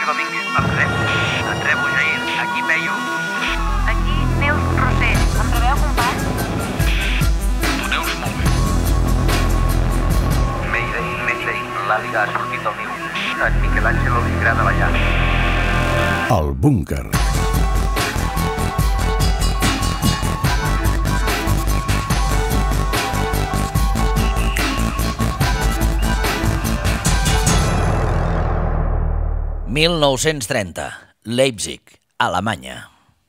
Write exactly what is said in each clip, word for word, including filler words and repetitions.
Jair Domínguez. Em rebo. Et rebo, Jair. Aquí Peyu. Aquí Neus Roser. Em rebeu, company? Tu Neus, molt bé. Mayday, Mayday. L'Àliga ha sortit del niu. En Miquel Àngel Oligrà de la Llar. El búnquer. mil nou-cents trenta. Leipzig, Alemanya.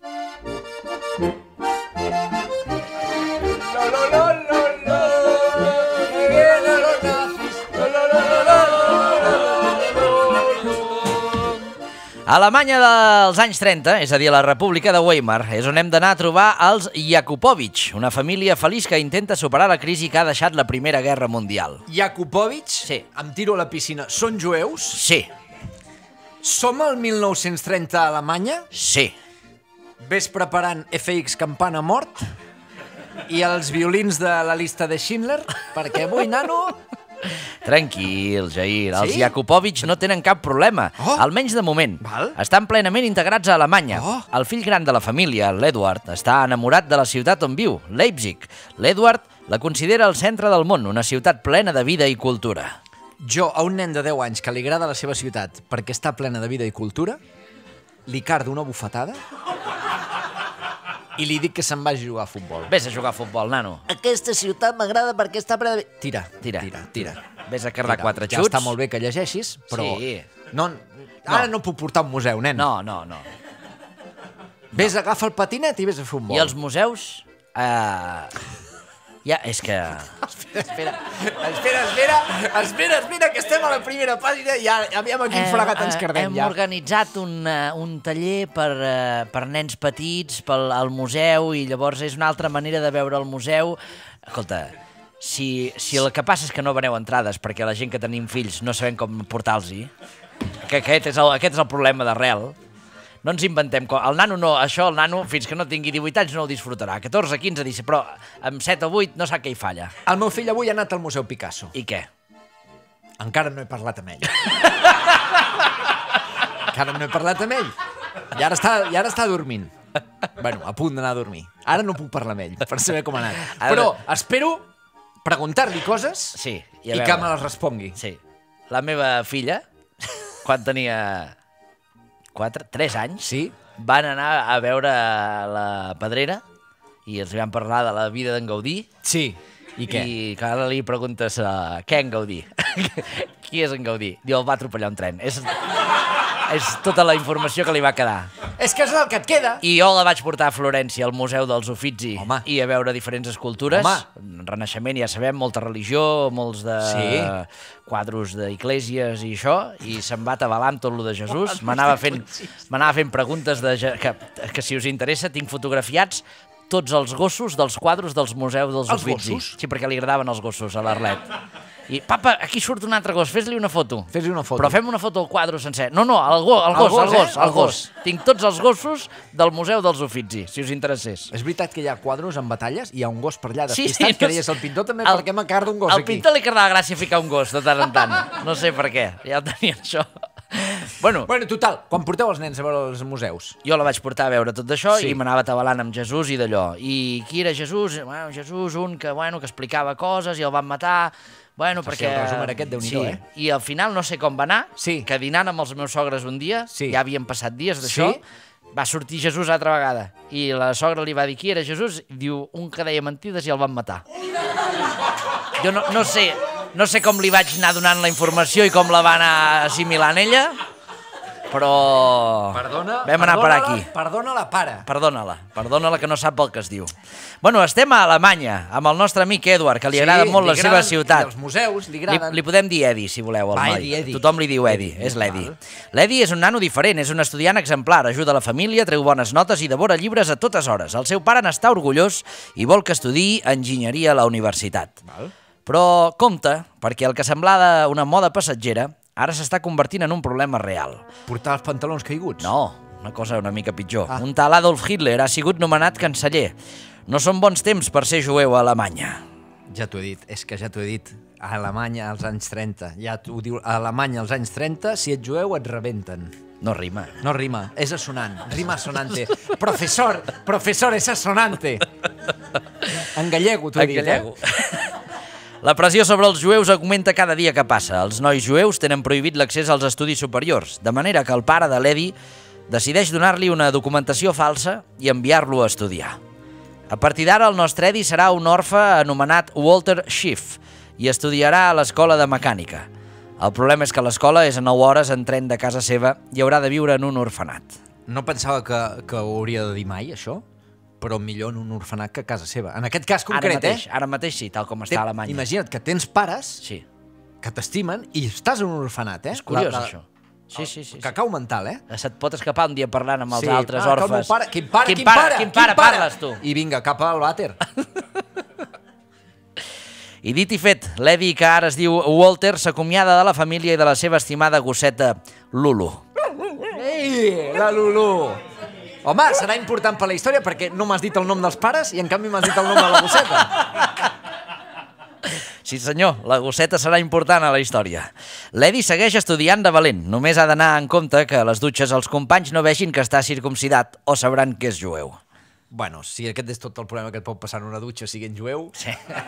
Alemanya dels anys trenta, és a dir, la República de Weimar, és on hem d'anar a trobar els Jakubovic, una família feliç que intenta superar la crisi que ha deixat la Primera Guerra Mundial. Jakubovic? Sí. Em tiro a la piscina. Són jueus? Sí. Som al mil nou-cents trenta a Alemanya? Sí. Ves preparant F X Campana Mort? I els violins de la llista de Schindler? Perquè avui, nano... Tranquil, Jair, els Sí? Jakubovic no tenen cap problema, Oh. almenys de moment. Val. Estan plenament integrats a Alemanya. Oh. El fill gran de la família, l'Edward, està enamorat de la ciutat on viu, Leipzig. L'Edward la considera el centre del món, una ciutat plena de vida i cultura. Jo, a un nen de deu anys que li agrada la seva ciutat perquè està plena de vida i cultura, li cardo una bufetada i li dic que se'n vagi a jugar a futbol. Vés a jugar a futbol, nano. Aquesta ciutat m'agrada perquè està plena de... Tira, Tira, tira, tira. Vés a carregar Tira. quatre Ja xuts. està molt bé que llegeixis, però... Sí. No, ara no. no puc portar un museu, nen. No, no, no. Vés, agafa el patinet i vés a fer un vol. I els museus... Uh... Ja, és que... Espera, espera, espera, espera, espera, que estem a la primera pàgina i ja aviam a quin fregat ens quedem hem ja. organitzat un, uh, un taller per, uh, per nens petits, pel al museu, i llavors és una altra manera de veure el museu. Escolta, si, si el que passa és que no veneu entrades perquè la gent que tenim fills no sabem com portar-los-hi, que aquest és el, aquest és el problema d'arrel, no ens inventem... El nano no, això el nano, fins que no tingui divuit anys, no el disfrutarà. catorze, quinze, disset, però amb set o vuit no sap què hi falla. El meu fill avui ha anat al Museu Picasso. I què? Encara no he parlat amb ell. Encara no he parlat amb ell. I ara està, i ara està dormint. Bueno, a punt d'anar a dormir. Ara no puc parlar amb ell, per saber com ha anat. Però espero preguntar-li coses Sí, i, i que me les respongui. Sí. La meva filla, quan tenia quatre, tres anys, Sí? van anar a veure la Pedrera i els van parlar de la vida d'en Gaudí. Sí. I què? I que ara li preguntes uh, què en Gaudí? Qui és en Gaudí? Diu, el va atropellar un tren. És, és tota la informació que li va quedar. És que és el que et queda. I jo la vaig portar a Florència, al Museu dels Uffizi, Home. i a veure diferents escultures. Home. Renaixement, ja sabem, molta religió, molts de Sí. quadros d'esglésies i això, i se'm va atabalant tot lo de Jesús. M'anava fent, m'anava fent preguntes de, Je- que, que, si us interessa, tinc fotografiats tots els gossos dels quadros dels museus dels Els Uffizi. gossos? Sí, perquè li agradaven els gossos a l'Arlet. I, papa, aquí surt un altre gos, fes-li una foto. Fes-li una foto. Però fem una foto al quadre sencer. No, no, el, go, el, El gos, gos, el gos, eh? el El gos. gos. Tinc tots els gossos del Museu dels Uffizi, si us interessés. És veritat que hi ha quadros en batalles i hi ha un gos per allà Sí, despistat sí, que no deies sé. el pintor també, El- per què m'acarda un gos Al aquí? pintor li agradava gràcia ficar un gos de tant en tant. No sé per què, ja tenien això. Bueno, Bueno, total, quan porteu els nens a veure els museus? jo la vaig portar a veure tot això Sí. i m'anava atabalant amb Jesús i d'allò. I qui era Jesús? Bueno, Jesús, un que, bueno, que explicava coses i el van matar. Bueno, Faci perquè... el resum aquest, Déu-n'hi-do, sí. eh? I al final no sé com va anar, Sí. que dinant amb els meus sogres un dia, Sí. ja havien passat dies d'això, Sí. va sortir Jesús altra vegada. I la sogra li va dir qui era Jesús, i diu, un que deia mentides i el van matar. Jo no, no sé, no sé com li vaig anar donant la informació i com la va anar assimilant ella, però Perdona, vam anar per aquí. Perdona-la, pare. Perdona-la, perdona-la que no sap el que es diu. Bueno, estem a Alemanya, amb el nostre amic Edward, que li agrada molt la seva ciutat. I els museus li Li, agraden. li podem dir Edi, si voleu, al Va, noi. Edi, Edi. Tothom li diu Edi, és l'Edi. L'Edi és un nano diferent, és un estudiant exemplar, ajuda la família, treu bones notes i devora llibres a totes hores. El seu pare n'està orgullós i vol que estudiï enginyeria a la universitat. Val. Però compte, perquè el que semblava una moda passatgera ara s'està convertint en un problema real. Portar els pantalons caiguts? No, una cosa una mica pitjor. Ah. Un tal Adolf Hitler ha sigut nomenat canceller. No són bons temps per ser jueu a Alemanya. Ja t'ho he dit, és que ja t'ho he dit. A Alemanya als anys trenta. Ja t'ho diu, a Alemanya als anys trenta, si ets jueu et rebenten. No rima. No rima, és assonant. Rima assonante. Professor, professor, és assonante. En gallego, t'ho he dit, gallego. eh? La pressió sobre els jueus augmenta cada dia que passa. Els nois jueus tenen prohibit l'accés als estudis superiors, de manera que el pare de l'Eddie decideix donar-li una documentació falsa i enviar-lo a estudiar. A partir d'ara, el nostre Eddie serà un orfe anomenat Walter Schiff i estudiarà a l'escola de mecànica. El problema és que l'escola és a nou hores en tren de casa seva i haurà de viure en un orfenat. No pensava que, que ho hauria de dir mai, això, però millor en un orfenat que a casa seva. En aquest cas concret, ara mateix, eh? Ara mateix sí, tal com està a Alemanya. Imagina't que tens pares Sí. que t'estimen i estàs en un orfenat, eh? És curiós, La- la- això. Sí, sí, sí. sí. Cacau mental, eh? Se't pot escapar un dia parlant amb els Sí. altres Ah, que el orfes. meu pare, quin pare, quin quin pare, pare, quin pare parles, tu? I vinga, cap al vàter. I dit i fet, l'Eddie, que ara es diu Walter, s'acomiada de la família i de la seva estimada gosseta Lulu. Ei, la Lulu! Home, serà important per la història perquè no m'has dit el nom dels pares i en canvi m'has dit el nom de la gosseta. Sí senyor, la gosseta serà important a la història. L'Eddie segueix estudiant de valent, només ha d'anar en compte que a les dutxes els companys no vegin que està circumcidat o sabran que és jueu. Bueno, si aquest és tot el problema que et pot passar en una dutxa siguent jueu, Sí.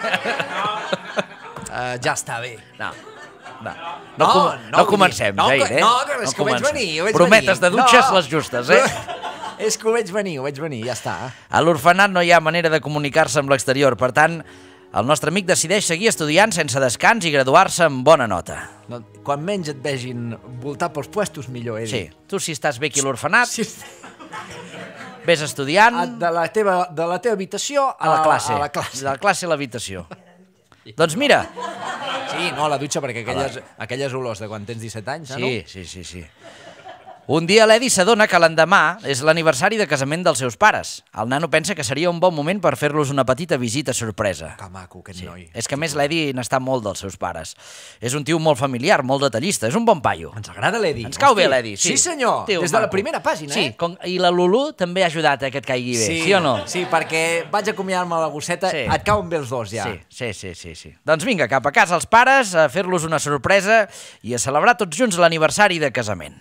uh, ja està bé. No, no. No, No, com, no, no vull comencem, dir- no, Jair, eh? no, que és que ho veig comencem. venir, ho veig Prometes venir. de dutxes No. les justes, eh? És que ho veig venir, ho veig venir, ja està. A l'orfenat no hi ha manera de comunicar-se amb l'exterior, per tant, el nostre amic decideix seguir estudiant sense descans i graduar-se amb bona nota. No, quan menys et vegin voltar pels puestos, millor, Edi. Sí, tu si estàs bé aquí a l'orfenat, Sí. ves estudiant A- De la teva, de la teva habitació a la classe. A la classe. De la classe a l'habitació. Doncs mira, Sí, no, a la dutxa, perquè aquelles, aquelles olors de quan tens disset anys, eh, no? sí, sí, sí, sí. Un dia l'Eddie s'adona que l'endemà és l'aniversari de casament dels seus pares. El nano pensa que seria un bon moment per fer-los una petita visita sorpresa. Que maco, aquest sí. noi. És que a més l'Eddie n'està molt dels seus pares. És un tio molt familiar, molt detallista, és un bon paio. Ens agrada l'Edi. Ens cau bé l'Eddie, sí. Sí, senyor, Tio des de la maco. primera pàgina, Sí, eh? com, i la Lulu també ha ajudat a que et caigui bé, sí, o no? Sí, perquè vaig acomiadar-me a la gosseta, Sí. et cauen bé els dos, ja. Sí, sí, sí, sí, sí. Doncs vinga, cap a casa els pares, a fer-los una sorpresa i a celebrar tots junts l'aniversari de casament.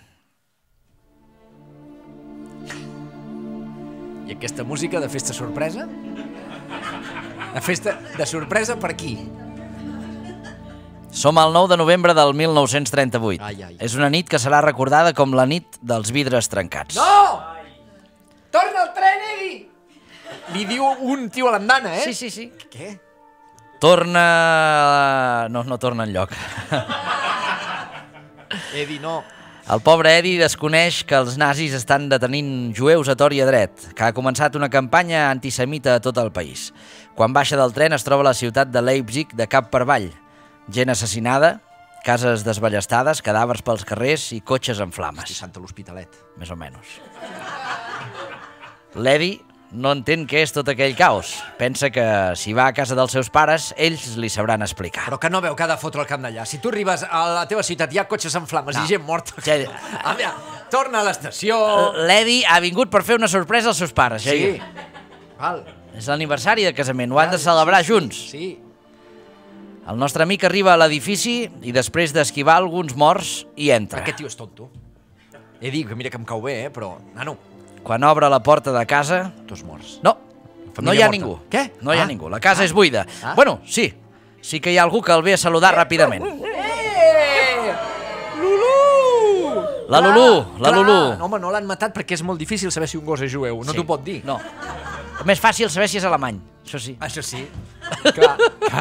I aquesta música de festa sorpresa? De festa de sorpresa per qui? Som al nou de novembre del mil nou-cents trenta-vuit. Ai, ai. És una nit que serà recordada com la nit dels vidres trencats. No! Torna el tren, Edi! Li diu un tio a l'andana, eh? Sí, sí, sí. Què? Torna... No, no torna enlloc. Edi, no. El pobre Eddie desconeix que els nazis estan detenint jueus a tor i a dret, que ha començat una campanya antisemita a tot el país. Quan baixa del tren es troba a la ciutat de Leipzig de cap per avall. Gent assassinada, cases desballestades, cadàvers pels carrers i cotxes en flames. Hosti, Santa l'Hospitalet. Més o menys. L'Eddie no entén què és tot aquell caos. Pensa que si va a casa dels seus pares, ells li sabran explicar. Però que no veu que ha de fotre el camp d'allà. Si tu arribes a la teva ciutat hi ha cotxes en flames No. i gent morta. Ja- A veure, torna a l'estació... L'Eddie ha vingut per fer una sorpresa als seus pares. Sí. Jair. Val. És l'aniversari de casament, ho han de celebrar junts. Sí. El nostre amic arriba a l'edifici i després d'esquivar alguns morts hi entra. Aquest tio és tonto. He dit que mira que em cau bé, eh, però... Nano, Quan obre la porta de casa... dos morts. No, Família no hi ha morta. ningú. Què? No hi ha Ah. ningú, la casa és buida. Ah. Bueno, sí, sí que hi ha algú que el ve a saludar ràpidament. Eh! Lulu! La Clar, Lulu, la clar. Lulu. No, home, no l'han matat perquè és molt difícil saber si un gos és jueu. No Sí. t'ho pot dir. No. Més fàcil saber si és alemany, això sí. Això sí. Clar.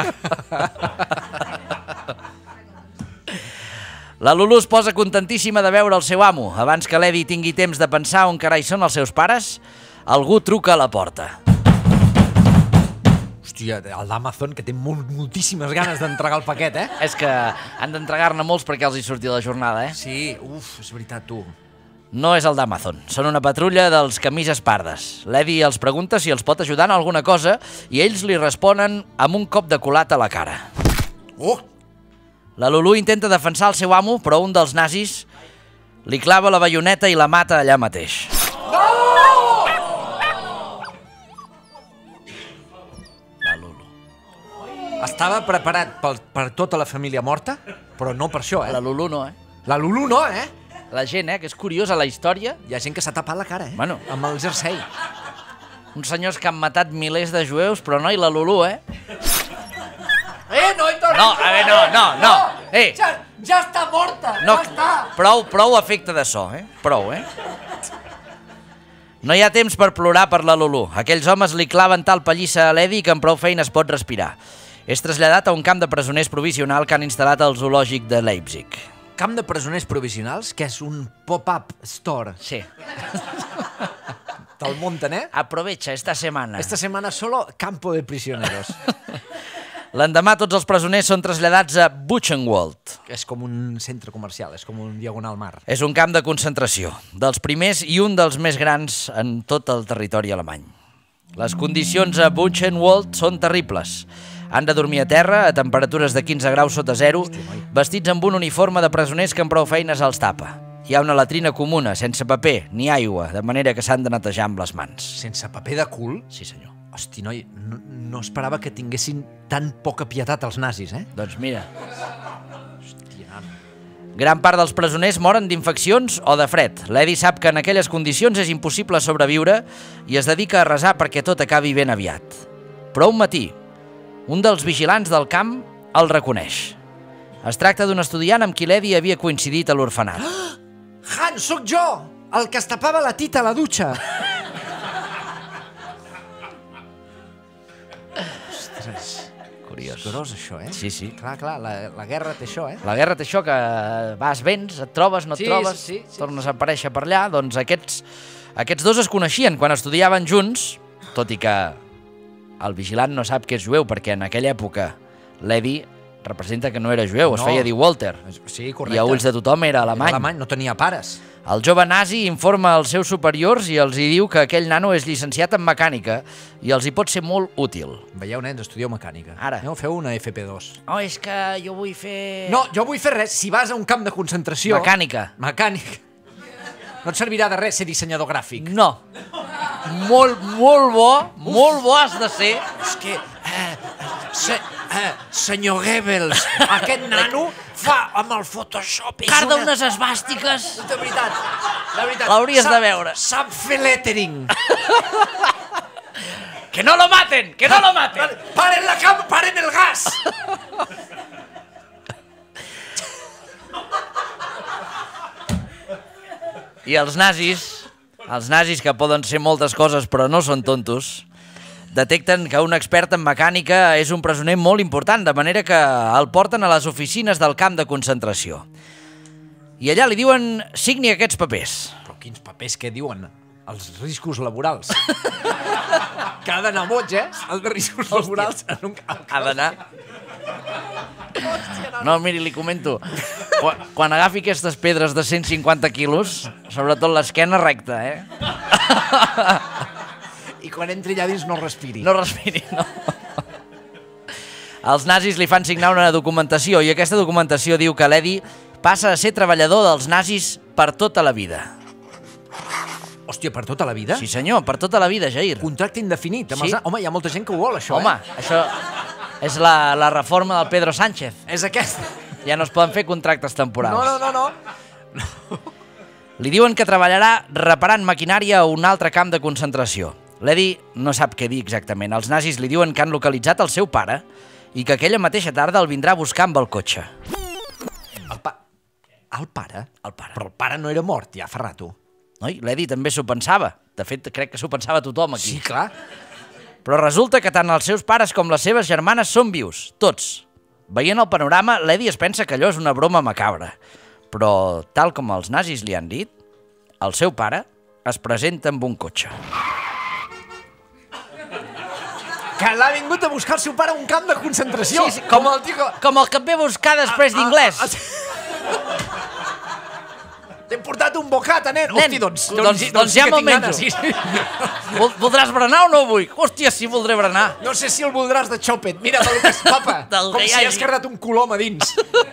La Lulu es posa contentíssima de veure el seu amo. Abans que l'Eddie tingui temps de pensar on carai són els seus pares, algú truca a la porta. Hòstia, el d'Amazon, que té molt, moltíssimes ganes d'entregar el paquet, eh? És que han d'entregar-ne molts perquè els hi surti la jornada, eh? Sí, uf, és veritat, tu. No és el d'Amazon, són una patrulla dels camises pardes. L'Eddie els pregunta si els pot ajudar en alguna cosa i ells li responen amb un cop de culat a la cara. Oh! La Lulu intenta defensar el seu amo, però un dels nazis li clava la baioneta i la mata allà mateix. La Lulu. Estava preparat per, per tota la família morta, però no per això, eh? La Lulu no, eh? La Lulu no, eh? La gent, eh, que és curiosa la història. Hi ha gent que s'ha tapat la cara, eh? Bueno. Amb el jersei. Uns senyors que han matat milers de jueus, però no, i la Lulú, eh? Eh, no hi tornes! No, a veure, no, no, no. Eh, Ja, ja està morta, no, ja està. prou, prou efecte de so, eh? Prou, eh? No hi ha temps per plorar per la Lulú. Aquells homes li claven tal pallissa a l'Edi que amb prou feines pot respirar. És traslladat a un camp de presoners provisional que han instal·lat al zoològic de Leipzig. Camp de presoners provisionals, que és un pop-up store. Sí. Te'l munten, eh? Aprovecha esta semana. Esta setmana solo campo de prisioneros. L'endemà tots els presoners són traslladats a Buchenwald. És com un centre comercial, és com un diagonal mar. És un camp de concentració, dels primers i un dels més grans en tot el territori alemany. Les condicions a Buchenwald són terribles. Han de dormir a terra, a temperatures de quinze graus sota zero, vestits amb un uniforme de presoners que amb prou feines els tapa. Hi ha una latrina comuna, sense paper ni aigua, de manera que s'han de netejar amb les mans. Sense paper de cul? Sí, senyor. Hosti, noi, no, no esperava que tinguessin tan poca pietat els nazis, eh? Doncs mira, Hòstia. gran part dels presoners moren d'infeccions o de fred. L'Edi sap que en aquelles condicions és impossible sobreviure i es dedica a resar perquè tot acabi ben aviat. Però un matí, un dels vigilants del camp el reconeix. Es tracta d'un estudiant amb qui l'Edi havia coincidit a l'orfenat. Ah! Han, sóc jo! El que es tapava la tita a la dutxa! Ostres, Curiós. és gros, això, eh? Sí, sí. Clar, clar, la, la guerra té això, eh? La guerra té això, que vas, vens, et trobes, no et Sí, trobes, sí, sí, sí. tornes a aparèixer per allà. Doncs aquests, aquests dos es coneixien quan estudiaven junts, tot i que el vigilant no sap que és jueu, perquè en aquella època l'Edi representa que no era jueu, es No. feia dir Walter. Sí, correcte. I a ulls de tothom era alemany. Era alemany, no tenia pares. El jove nazi informa als seus superiors i els hi diu que aquell nano és llicenciat en mecànica i els hi pot ser molt útil. Veieu, nens, estudieu mecànica. Ara. Aneu a fer una F P dos. Oh, és que jo vull fer... No, jo vull fer res. Si vas a un camp de concentració... Mecànica. Mecànica. No et servirà de res ser dissenyador gràfic. No. Molt, molt bo, molt bo has de ser. És que... Eh, se, eh, senyor Goebbels, aquest nano fa amb el Photoshop... és Carda una- unes esbàstiques. De veritat, de veritat. L'hauries Sap- de veure. Sap fer lettering. Que no lo maten, que no lo maten. Paren la cam, paren el gas. I els nazis, els nazis que poden ser moltes coses però no són tontos, detecten que un expert en mecànica és un presoner molt important, de manera que el porten a les oficines del camp de concentració. I allà li diuen signi aquests papers. Però quins papers que diuen? Els riscos laborals. Que ha d'anar boig, eh? Els riscos laborals en un camp. Ha d'anar... No, miri, li comento. Quan, quan agafi aquestes pedres de cent cinquanta quilos, sobretot l'esquena recta, eh? I quan entri allà dins no respiri. No respiri, no. Els nazis li fan signar una documentació i aquesta documentació diu que l'Edi passa a ser treballador dels nazis per tota la vida. Hòstia, per tota la vida? Sí, senyor, per tota la vida, Jair. Contracte indefinit. Amb Sí. els... Home, hi ha molta gent que ho vol, això, Home, eh? això és la, la reforma del Pedro Sánchez. És aquest. Ja no es poden fer contractes temporals. No, no, no, no. Li diuen que treballarà reparant maquinària a un altre camp de concentració. L'Edi no sap què dir exactament. Els nazis li diuen que han localitzat el seu pare i que aquella mateixa tarda el vindrà a buscar amb el cotxe. El, pa... el pare? El pare. Però el pare no era mort, ja, fa rato. No? I l'Edi també s'ho pensava. De fet, crec que s'ho pensava tothom aquí. Sí, clar. Però resulta que tant els seus pares com les seves germanes són vius, tots. Veient el panorama, l'Edi es pensa que allò és una broma macabra. Però, tal com els nazis li han dit, el seu pare es presenta amb un cotxe. Que l'ha vingut a buscar el seu pare a un camp de concentració. Sí, sí, com, el tio... com el que et ve a buscar després d'inglès. Ah, ah, T'he portat un bocata, nen. Nen, Hosti, doncs, doncs- sí, doncs sí ja que me'l tinc menjo. ganes, Sí, sí. Vol- Voldràs berenar o no vull? Hòstia, sí, voldré berenar. No sé si el voldràs de xòpet. Mira, del que és papa. Del Com que si hi hagi. has carregat un colom a dins.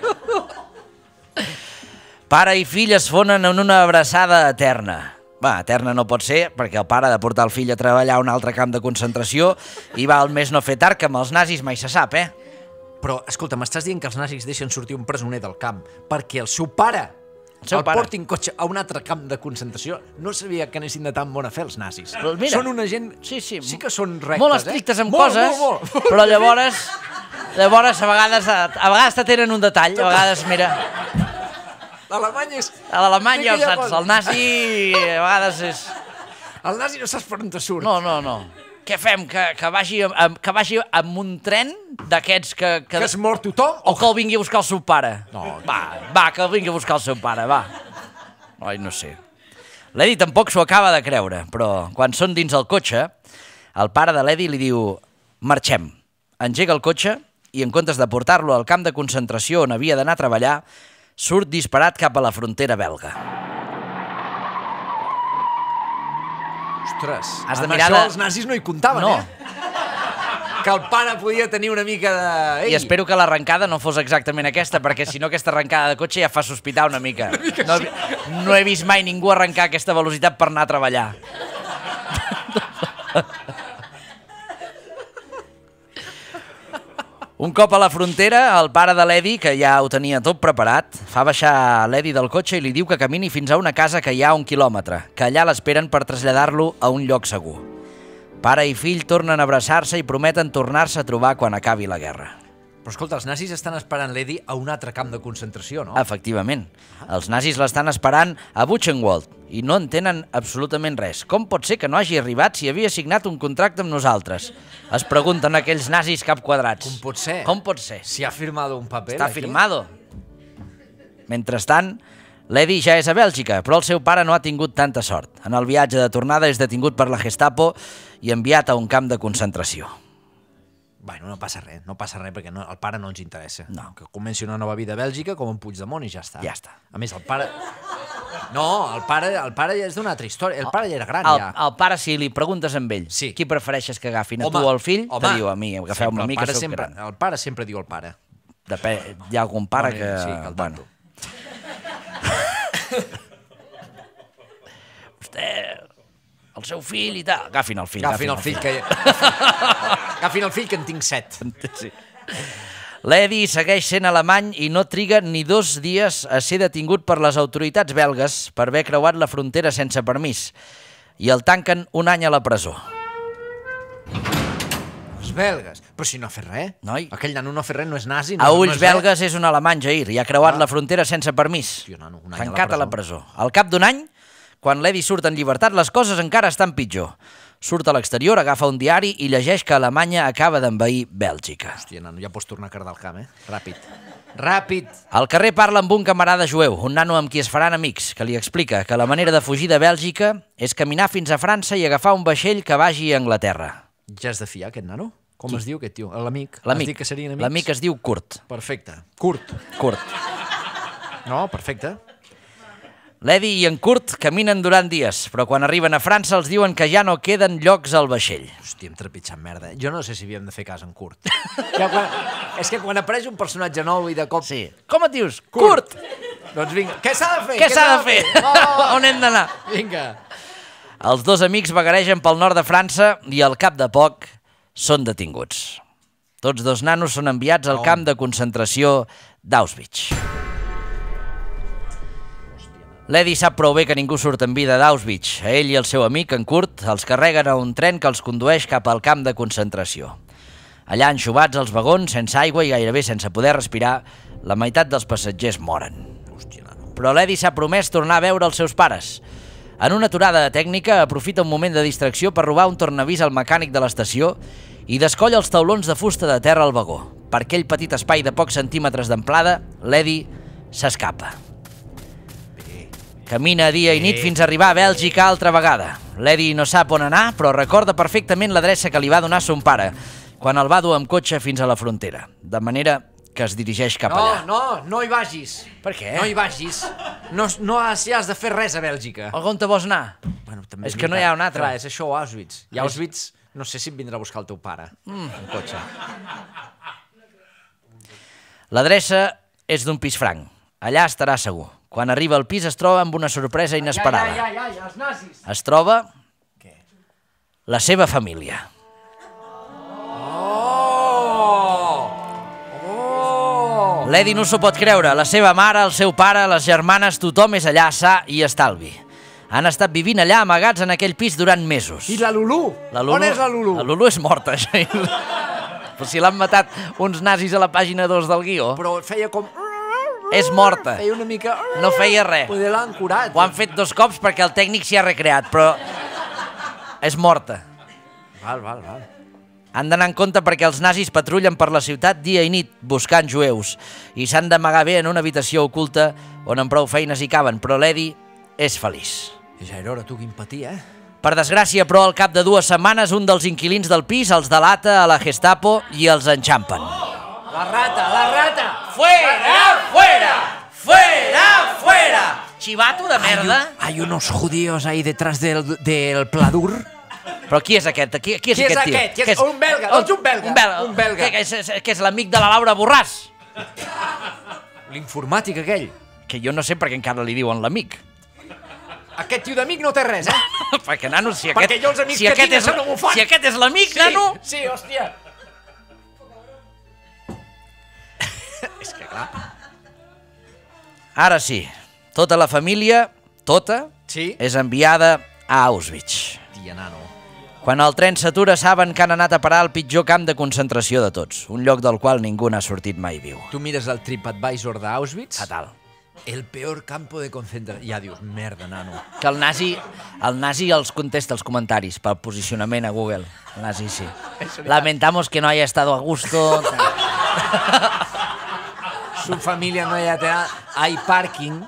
Pare i fill es fonen en una abraçada eterna. Va, eterna no pot ser, perquè el pare ha de portar el fill a treballar a un altre camp de concentració i va al més no fer tard, que amb els nazis mai se sap, eh? Però, escolta, m'estàs dient que els nazis deixen sortir un presoner del camp perquè el seu pare el portin cotxe a un altre camp de concentració. No sabia que anessin de tan bona fe els nazis. Mira, són una gent... Sí, sí, sí que són rectes, molt estrictes eh? amb molt, coses, molt, molt. però llavors, llavors a vegades, a vegades te tenen un detall, a vegades, mira... L'Alemanya és... A l'Alemanya, ja saps, el nazi a vegades és... El nazi no saps per on te surt. No, no, no. Què fem? Que, que, vagi, que vagi amb un tren d'aquests que, que... Que es mor tothom? O que el vingui a buscar el seu pare? No. Va, va, que el vingui a buscar el seu pare, va. Ai, no sé. L'Edi tampoc s'ho acaba de creure, però quan són dins el cotxe, el pare de l'Edi li diu: marxem. Engega el cotxe i en comptes de portar-lo al camp de concentració on havia d'anar a treballar, surt disparat cap a la frontera belga. Ostres, has de amb mirar això de... els nazis no hi comptaven, no. eh? Que el pare podia tenir una mica de... Ei. I espero que l'arrencada no fos exactament aquesta, perquè si no aquesta arrencada de cotxe ja fa sospitar una mica. Una mica no, sí. No he vist mai ningú arrencar a aquesta velocitat per anar a treballar. Un cop a la frontera, el pare de l'Edi, que ja ho tenia tot preparat, fa baixar l'Edi del cotxe i li diu que camini fins a una casa que hi ha a un quilòmetre, que allà l'esperen per traslladar-lo a un lloc segur. Pare i fill tornen a abraçar-se i prometen tornar-se a trobar quan acabi la guerra. Però escolta, els nazis estan esperant l'Edi a un altre camp de concentració, no? Efectivament. Els nazis l'estan esperant a Buchenwald i no entenen absolutament res. Com pot ser que no hagi arribat si havia signat un contracte amb nosaltres? Es pregunten aquells nazis cap quadrats. Com pot ser? Com pot ser? Si ha firmado un paper Està aquí. firmado. Mentrestant, l'Edi ja és a Bèlgica, però el seu pare no ha tingut tanta sort. En el viatge de tornada és detingut per la Gestapo i enviat a un camp de concentració. Bueno, no passa res, no passa res perquè no, el pare no ens interessa. No. Que comenci una nova vida a Bèlgica com en Puigdemont i ja està. Ja està. A més, el pare... No, el pare, el pare ja és d'una altra història. El pare ja era gran, el, ja. El pare, si li preguntes amb ell, sí. Qui prefereixes que agafin, a home, tu o el fill, home, te diu a mi, agafeu-me a mi que soc sempre, gran. El pare sempre diu el pare. Depèn, hi ha algun pare bueno, que... Sí, que el bueno. Vostè... el seu fill i tal. Agafin el fill. Agafin el fill, que... Agafin el fill, que en tinc set. Sí. L'Edi segueix sent alemany i no triga ni dos dies a ser detingut per les autoritats belgues per haver creuat la frontera sense permís i el tanquen un any a la presó. Els belgues. Però si no ha fet res. Noi. Aquell nano no ha fet res, no és nazi. No, A ulls no és belgues res. és un alemany, Jair, i ha creuat Ah. la frontera sense permís. Hòstia, nano, un any tancat a la presó. a la presó. Al cap d'un any, quan l'Edi surt en llibertat, les coses encara estan pitjor. Surt a l'exterior, agafa un diari i llegeix que Alemanya acaba d'envair Bèlgica. Hòstia, nano, ja pots tornar a cardar el camp, eh? Ràpid. Ràpid. Al carrer parla amb un camarada jueu, un nano amb qui es faran amics, que li explica que la manera de fugir de Bèlgica és caminar fins a França i agafar un vaixell que vagi a Anglaterra. Ja has de fiar, aquest nano? Com es diu aquest tio? L'amic. L'amic. Has dit que serien amics? L'amic es diu Kurt. Perfecte. Kurt. Kurt. No, perfecte. L'Edi i en Kurt caminen durant dies, però quan arriben a França els diuen que ja no queden llocs al vaixell. Hòstia, hem trepitjat merda. Jo no sé si havíem de fer cas en Kurt. Ja, quan... És que quan apareix un personatge nou i de cop... Sí. Com et dius? Kurt! Kurt. Doncs vinga, què s'ha de fer? Què s'ha de fer? Oh! On hem d'anar? Vinga. Els dos amics vagaregen pel nord de França i al cap de poc són detinguts. Tots dos nanos són enviats al camp de concentració d'Auschwitz. L'Edi sap prou bé que ningú surt en vida d'Auschwitz. A ell i el seu amic, en Kurt, els carreguen a un tren que els condueix cap al camp de concentració. Allà, enxubats als vagons, sense aigua i gairebé sense poder respirar, la meitat dels passatgers moren. Hòstia, nano. Però l'Edi s'ha promès tornar a veure els seus pares. En una aturada tècnica, aprofita un moment de distracció per robar un tornavís al mecànic de l'estació i descolla els taulons de fusta de terra al vagó. Per aquell petit espai de pocs centímetres d'amplada, l'Edi s'escapa. Camina dia i nit fins a arribar a Bèlgica altra vegada. L'Edi no sap on anar, però recorda perfectament l'adreça que li va donar son pare quan el va dur amb cotxe fins a la frontera, de manera que es dirigeix cap no, allà. No, no, no hi vagis. Per què? No hi vagis. No, no has, ja has de fer res a Bèlgica. On te vols anar? Bueno, també És que no hi ha un altre. Clar, és això, Auschwitz. I Auschwitz, no sé si et vindrà a buscar el teu pare. Mm. En cotxe. L'adreça és d'un pis franc. Allà estarà segur. Quan arriba al pis es troba amb una sorpresa inesperada. Ja, ja, ja, ja, els nazis. Es troba Què? la seva família. Oh! Oh! L'Edi no s'ho pot creure. La seva mare, el seu pare, les germanes, tothom és allà sa i estalvi. Han estat vivint allà amagats en aquell pis durant mesos. I la Lulú? La Lulú? On és la Lulú? La Lulú és morta, això. Però si l'han matat uns nazis a la pàgina dos del guió. Però feia com... És morta. Feia una mica... No feia res. Poder l'han curat. Ho han fet dos cops perquè el tècnic s'hi ha recreat, però és morta. Val, val, val. Han d'anar en compte perquè els nazis patrullen per la ciutat dia i nit buscant jueus i s'han d'amagar bé en una habitació oculta on amb prou feines hi caben, però l'Edi és feliç. Ja era hora, tu, quin patí, eh? Per desgràcia, però, al cap de dues setmanes, un dels inquilins del pis els delata a la Gestapo i els enxampen. La rata, la rata! Fuera, fuera, fuera, fuera! Chivato de merda. Hay unos judíos ahí detrás del, del pladur. Però qui és aquest? Qui, qui és Qui és aquest tio? aquest? Qui és- un belga, doncs un belga. Un belga. Un belga. Què, és, és, que és l'amic de la Laura Borràs? L'informàtic aquell. Que jo no sé per què encara li diuen l'amic. Aquest tio d'amic no té res, eh? Perquè, nano, si Perquè aquest, jo els amics si que aquest tinc és, això no m'ho fan. si aquest és l'amic, nano... Sí, hòstia. És que clar... Ara sí, tota la família, tota, Sí? és enviada a Auschwitz. Tia, nano. Quan el tren s'atura saben que han anat a parar al pitjor camp de concentració de tots, un lloc del qual ningú n'ha sortit mai viu. Tu mires el TripAdvisor d'Auschwitz? Fatal. El peor campo de concentració. Ja dius, merda, nano. Que el nazi, el nazi els contesta els comentaris pel posicionament a Google. El nazi sí. Lamentamos que no haya estado a gusto. Su familia no haya tenido... Hay parking.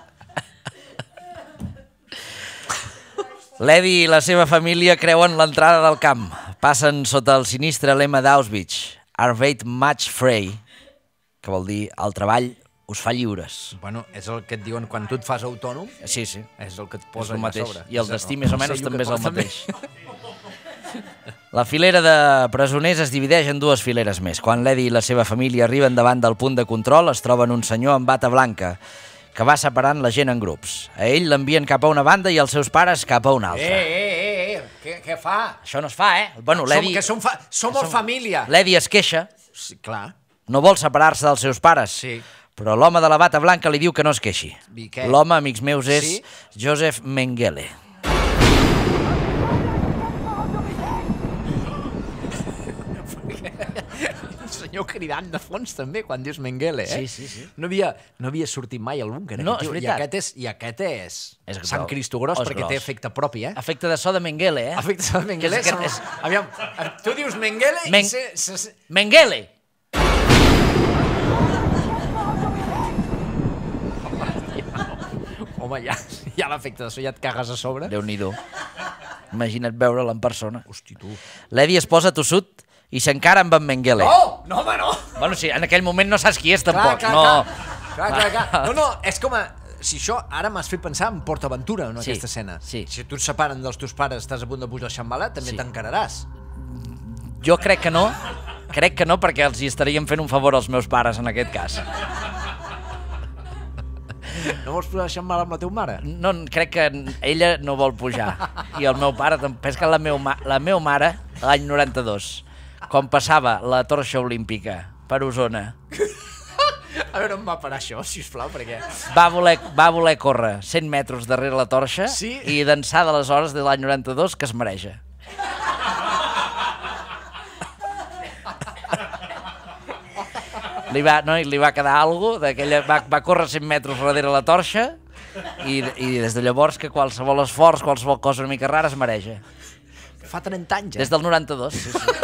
L'Edi i la seva família creuen l'entrada del camp. Passen sota el sinistre lema d'Auschwitz, Arbeit macht frei, que vol dir el treball us fa lliures. Bueno, és el que et diuen quan tu et fas autònom. Sí, sí. És el que et És posa el allà a mateix. sobre. I el destí més o menys també és el mateix. També. La filera de presoners es divideix en dues fileres més. Quan l'Edi i la seva família arriben davant del punt de control, es troben un senyor amb bata blanca que va separant la gent en grups. A ell l'envien cap a una banda i els seus pares cap a una Eh, altra. eh, eh, eh, què, què fa? Això no es fa, eh? Bueno, Som, l'Edi... que som, fa... som, som família. L'Edi es queixa, Sí, clar. no vol separar-se dels seus pares. Sí. Però l'home de la bata blanca li diu que no es queixi. I què? L'home, amics meus, és Sí? Josef Mengele. El senyor cridant de fons també quan dius Mengele, eh? Sí, sí, sí. No havia, no havia sortit mai al búnquer. No, aquest és tio. veritat. I aquest és, i aquest és, És Sant gros. Cristo gros, És perquè gros. té efecte propi, eh? Efecte de so de Mengele, eh? Efecte de Mengele. Que és Són... aquest- és- Aviam, tu dius Mengele Men- i... Se, se, se... Mengele! Home, ja, ja l'efecte de so ja et cagues a sobre. Déu-n'hi-do. Imagina't veure'l en persona. Hosti, tu. L'Edi es posa tossut i s'encara amb en Mengele. Oh! No, home, no! Bueno, sí, en aquell moment no saps qui és, tampoc. Clar, clar, no... clar. clar, clar, clar. No, no, és com a... Si això ara m'has fet pensar en PortAventura, no, Sí, aquesta escena. sí. Si tu et separen dels teus pares, estàs a punt de pujar a Xambala, també Sí. t'encararàs. Jo crec que no. Crec que no, perquè els hi estaríem fent un favor als meus pares, en aquest cas. No vols pujar a Xambala amb la teva mare? No, crec que ella no vol pujar. I el meu pare, tampoc. És que la, meu ma... la meva mare, l'any noranta-dos, quan passava la torxa olímpica per Osona, A veure, on va parar això, sisplau, perquè... va voler, va voler córrer cent metres darrere la torxa Sí? i d'ençà de les hores de l'any noranta-dos que es mareja. Li va, no, li va quedar alguna cosa, d'aquella, va, va córrer cent metres darrere la torxa i, i des de llavors que qualsevol esforç, qualsevol cosa una mica rara es mareja. Fa trenta anys, eh? Des del noranta-dos, sí, sí.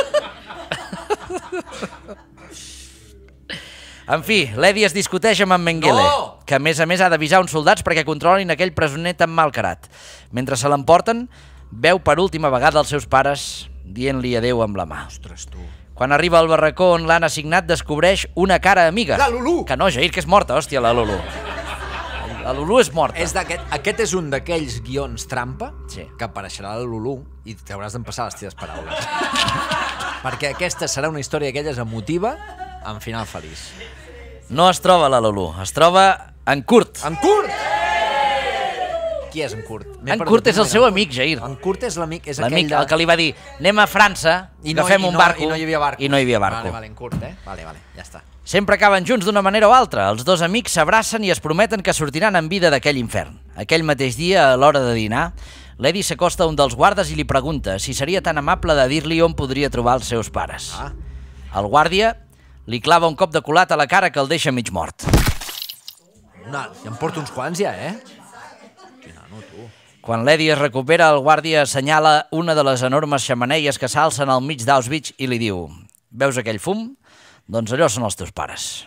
En fi, l'Edi es discuteix amb en Mengele, No! que a més a més ha d'avisar uns soldats perquè controlin aquell presoner tan malcarat. Mentre se l'emporten, veu per última vegada els seus pares dient-li adeu amb la mà. Ostres, tu. Quan arriba al barracó on l'han assignat, descobreix una cara amiga. La Lulú! Que no, Jair, que és morta, hòstia, la Lulú. La Lulú és morta. És d'aquest, aquest és un d'aquells guions trampa Sí. que apareixerà la Lulú i t'hauràs d'empassar les teves paraules. Perquè aquesta serà una història d'aquelles emotiva amb final feliç. No es troba la Lulú, es troba en Kurt. En Kurt! Qui és en Kurt? En Kurt és el seu amic, Jair. En Kurt és l'amic, és L'amic, aquell de... el que li va dir, anem a França, I no, agafem i un no, barco. I no hi havia barco. I no hi havia barco. Vale, vale, en Kurt, eh? Vale, vale, ja està. Sempre acaben junts d'una manera o altra. Els dos amics s'abracen i es prometen que sortiran en vida d'aquell infern. Aquell mateix dia, a l'hora de dinar, l'Eddie s'acosta a un dels guardes i li pregunta si seria tan amable de dir-li on podria trobar els seus pares. Ah. El guàrdia li clava un cop de culat a la cara que el deixa mig mort. No, ja em porto uns quants ja, eh? Quina, no, tu. Quan l'Eddie es recupera, el guàrdia assenyala una de les enormes xemeneies que s'alcen al mig d'Auschwitz i li diu: veus aquell fum? Doncs allò són els teus pares.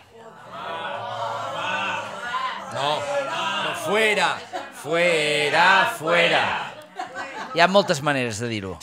No, no, fuera, fuera, fuera. Hi ha moltes maneres de dir-ho.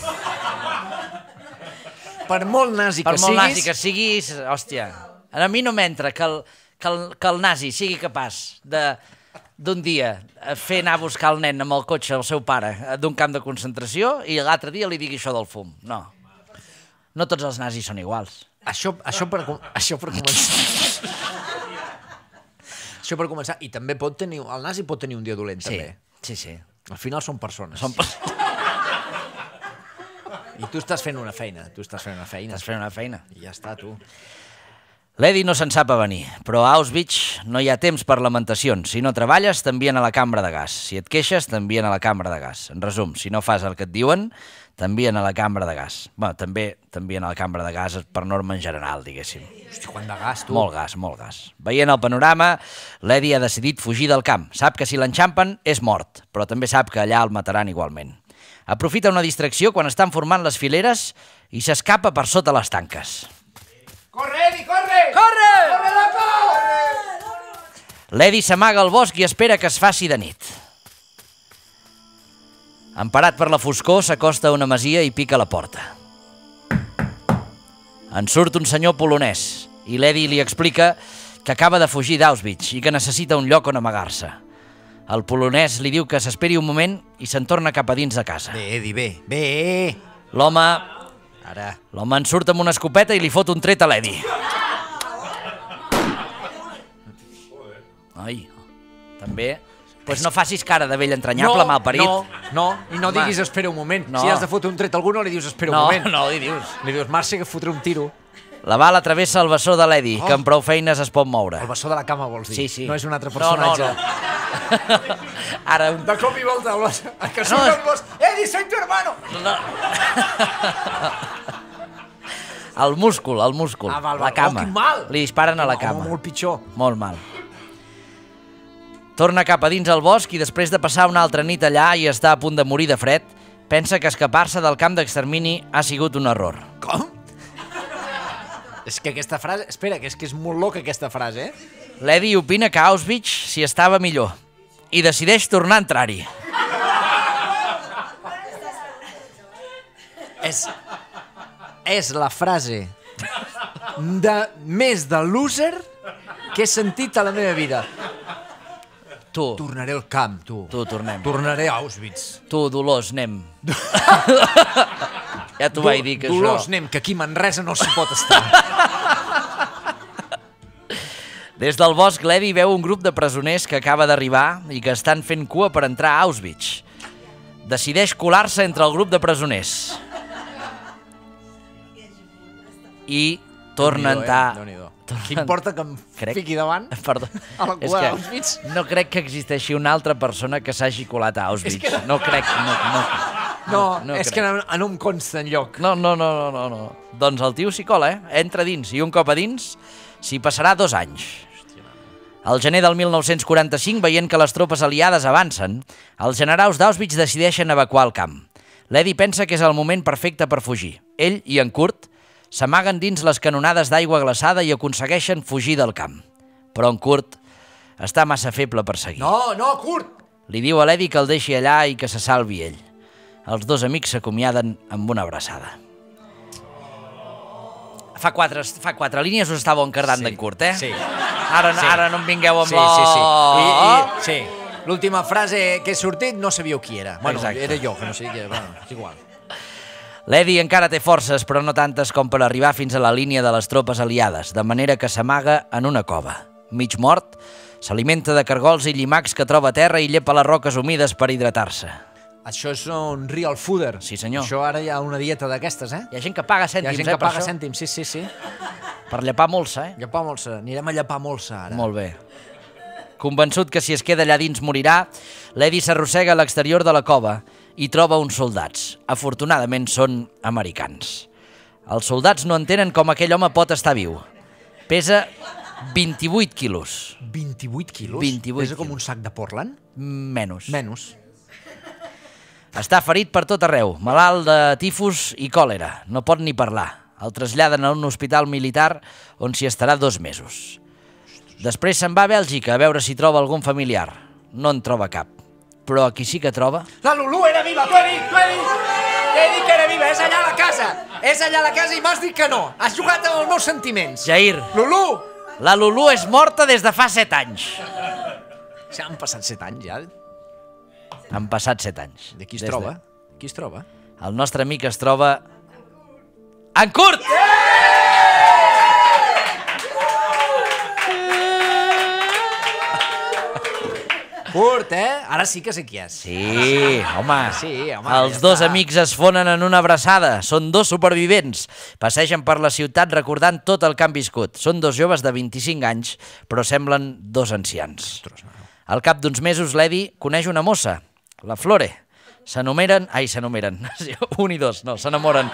Per molt nazi Per que molt siguis... nazi que siguis, hòstia, a mi no m'entra que el, que, el, que el nazi sigui capaç de d'un dia fer anar a buscar el nen amb el cotxe al seu pare d'un camp de concentració i l'altre dia li digui això del fum. No. No tots els nazis són iguals. Això, això, per, això per començar... això per començar. I també pot tenir... El nazi pot tenir un dia dolent, Sí, també. sí, sí. Al final són persones. Són... I tu estàs fent una feina. Tu estàs fent una feina. Estàs fent una feina. I ja està, tu. L'Eddie no se'n sap a venir, però a Auschwitz no hi ha temps per lamentacions. Si no treballes, t'envien a la cambra de gas. Si et queixes, t'envien a la cambra de gas. En resum, si no fas el que et diuen, t'envien a la cambra de gas. Bé, també t'envien a la cambra de gas per norma en general, diguéssim. Hosti, quant de gas, tu. Molt gas, molt gas. Veient el panorama, l'Eddie ha decidit fugir del camp. Sap que si l'enxampen és mort, però també sap que allà el mataran igualment. Aprofita una distracció quan estan formant les fileres i s'escapa per sota les tanques. Corre, Eddie, corre! Corre! Corre, loco! L'Eddie s'amaga al bosc i espera que es faci de nit. Emparat per la foscor, s'acosta a una masia i pica la porta. En surt un senyor polonès i l'Eddie li explica que acaba de fugir d'Auschwitz i que necessita un lloc on amagar-se. El polonès li diu que s'esperi un moment i se'n torna cap a dins de casa. Bé, Eddie, bé, bé. L'home... Ara. L'home en surt amb una escopeta i li fot un tret a l'Eddie. Ai, també... Pues no facis cara de vell entranyable, no, malparit. No, no, i no Home. diguis espera un moment. No. Si has de fotre un tret a algú, no li dius espera un No, moment. no li dius. Li dius, marxa que fotré un tiro. La bala travessa el bessó de l'Eddie, Oh. que amb prou feines es pot moure. El bessó de la cama, vols dir? Sí, sí. No és un altre No, personatge. no, no. Ara... Un... De cop i volta, el bosc, que No, surt és- el bosc. Eddie, soy tu hermano! No. El múscul, el múscul. Ah, val, val. La cama. Oh, quin mal! Li disparen a la cama. Home, molt pitjor. Molt mal. Torna cap a dins al bosc i després de passar una altra nit allà i estar a punt de morir de fred, pensa que escapar-se del camp d'extermini ha sigut un error. Com? És que aquesta frase... Espera, que és que és molt loca aquesta frase, eh? L'Eddie opina que a Auschwitz s'hi estava millor i decideix tornar a entrar-hi. És... És la frase de més de loser que he sentit a la meva vida. Tu, Tornaré al camp, tu. tu, tornem. Tornaré a Auschwitz. Tu, Dolors, anem. Ja t'ho vaig dir, que Dolors, això... anem, que aquí a Manresa no s'hi pot estar. Des del bosc, l'Eddie veu un grup de presoners que acaba d'arribar i que estan fent cua per entrar a Auschwitz. Decideix colar-se entre el grup de presoners. I torna a entrar... Déu-n'hi-do. Què importa que em Crec- fiqui davant? Perdó. A la És cua que d'Auschwitz? no crec que existeixi una altra persona que s'hagi colat a Auschwitz. És que- No crec, no, no. No, no és crec. que no, no em consta enlloc. No, no, no, no, no, no. Doncs el tio s'hi cola, eh? Entra dins i un cop a dins s'hi passarà dos anys. Al gener del mil nou-cents quaranta-cinc, veient que les tropes aliades avancen, els generals d'Auschwitz decideixen evacuar el camp. L'Eddie pensa que és el moment perfecte per fugir. Ell i en Kurt s'amaguen dins les canonades d'aigua glaçada i aconsegueixen fugir del camp. Però en Kurt està massa feble per seguir. No, no, Kurt! Li diu a l'Eddie que el deixi allà i que se salvi ell. Els dos amics s'acomiaden amb una abraçada. Fa quatre, fa quatre línies us estàveu encardant Sí, d'en Kurt, eh? sí. Ara, Sí. ara no em vingueu amb Sí, la... sí, sí. I, i, sí. L'última frase que he sortit no sabíeu qui era. Bueno, Exacte. era jo, que no sé qui era. Bueno, és igual. L'Eddie encara té forces, però no tantes com per arribar fins a la línia de les tropes aliades, de manera que s'amaga en una cova. Mig mort, S'alimenta de cargols i llimacs que troba a terra i llepa les roques humides per hidratar-se. Això és un real fooder. Sí, senyor. Això ara hi ha una dieta d'aquestes, eh? Hi ha gent que paga cèntims, Hi ha gent eh, que per paga això. cèntims, sí, sí, sí. Per llepar molsa, eh? Llepar molsa. Anirem a llepar molsa, ara. Molt bé. Convençut que si es queda allà dins morirà, l'Eddie s'arrossega a l'exterior de la cova i troba uns soldats. Afortunadament són americans. Els soldats no entenen com aquell home pot estar viu. Pesa vint-i-vuit quilos. vint-i-vuit quilos? vint-i-vuit Pesa com quilos. un sac de Portland? Menys. Menys. Està ferit per tot arreu, malalt de tifus i còlera. No pot ni parlar. El traslladen a un hospital militar on s'hi estarà dos mesos. Després se'n va a Bèlgica a veure si troba algun familiar. No en troba cap. Però aquí sí que troba... La Lulú era viva, t'ho he dit, t'ho he dit! He dit que era viva, és allà a la casa! És allà a la casa i m'has dit que no! Has jugat amb els meus sentiments! Jair, Lulú! la Lulú és morta des de fa set anys. Ja han passat set anys, ja. Han passat set anys. De qui es Des troba? Qui es troba? El nostre amic es troba... En Curt! Curt, eh? Ara sí que sé qui és. Sí, home. Sí, home, Els ja dos està. amics es fonen en una abraçada. Són dos supervivents. Passegen per la ciutat recordant tot el que han viscut. Són dos joves de vint-i-cinc anys, però semblen dos ancians. Al cap d'uns mesos, l'Eddie coneix una mossa, la Flore. S'enumeren... Ai, s'enumeren. Un i dos, no, s'enamoren.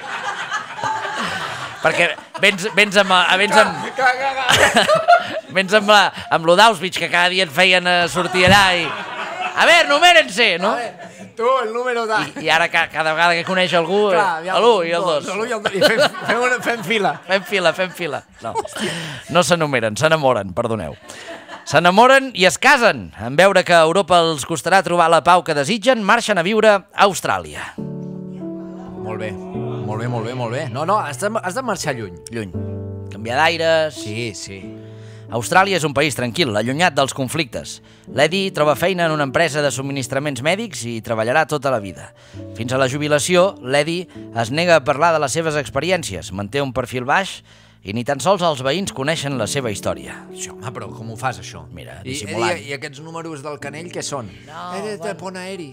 Perquè vens, vens amb... Vens amb... Vens amb, la, amb lo d'Auschwitz, que cada dia et feien uh, sortir allà i... A veure, numérense, no? Tu, el número de... I, i ara ca, cada vegada que coneix algú, Clar, eh, l'u i el dos. L'u i el dos. I fem, fem, una, fem fila. Fem fila, fem fila. No, no s'enumeren, s'enamoren, perdoneu. S'enamoren i es casen. En veure que a Europa els costarà trobar la pau que desitgen, marxen a viure a Austràlia. Molt bé, molt bé, molt bé, molt bé. No, no, has de, has de marxar lluny. Lluny. Canviar d'aires... Sí, sí. Austràlia és un país tranquil, allunyat dels conflictes. L'Eddie troba feina en una empresa de subministraments mèdics i treballarà tota la vida. Fins a la jubilació, l'Eddie es nega a parlar de les seves experiències, manté un perfil baix i ni tan sols els veïns coneixen la seva història. Sí, home, però com ho fas, això? Mira, I, dissimulant. I, I aquests números del Canell, què són? No, Eres de bueno. pon aeri.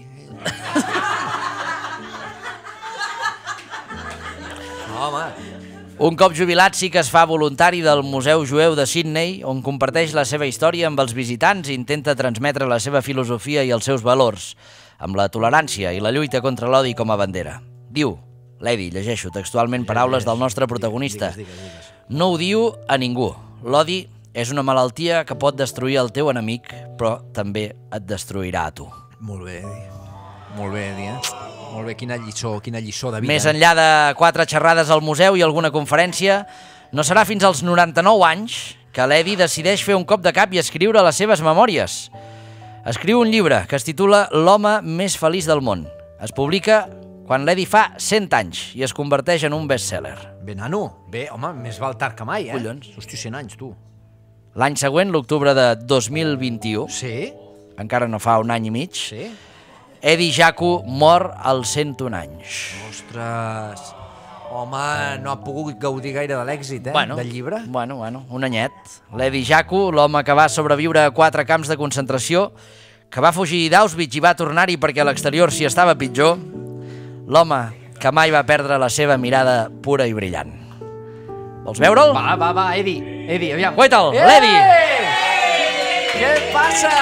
No, home. Un cop jubilat sí que es fa voluntari del Museu Jueu de Sydney, on comparteix la seva història amb els visitants i intenta transmetre la seva filosofia i els seus valors, amb la tolerància i la lluita contra l'odi com a bandera. Diu, l'Eddie, llegeixo textualment paraules del nostre protagonista, no ho diu a ningú. L'odi és una malaltia que pot destruir el teu enemic, però també et destruirà a tu. Molt bé, Eddie. Molt bé, Eddie, eh? Molt bé, quina lliçó, quina lliçó de vida. Més enllà de quatre xerrades al museu i alguna conferència, no serà fins als noranta-nou anys que l'Eddie decideix fer un cop de cap i escriure les seves memòries. Escriu un llibre que es titula L'home més feliç del món. Es publica quan l'Eddie fa cent anys i es converteix en un best-seller. Bé, nano. Bé, home, més val tard que mai, eh? Collons. Hosti, cent anys, tu. L'any següent, l'octubre de dos mil vint-i-u, Sí? encara no fa un any i mig, Sí? Eddie Jaco mor als cent un anys. Ostres... Home, no ha pogut gaudir gaire de l'èxit, eh, Bueno, del llibre. Bueno, bueno, un anyet. L'Eddie Jaco, l'home que va sobreviure a quatre camps de concentració, que va fugir d'Auschwitz i va tornar-hi perquè a l'exterior s'hi estava pitjor, l'home que mai va perdre la seva mirada pura i brillant. Vols veure'l? Va, va, va, Eddie, Eddie, aviam. Guaita'l, Eh! l'Eddie! Què passa?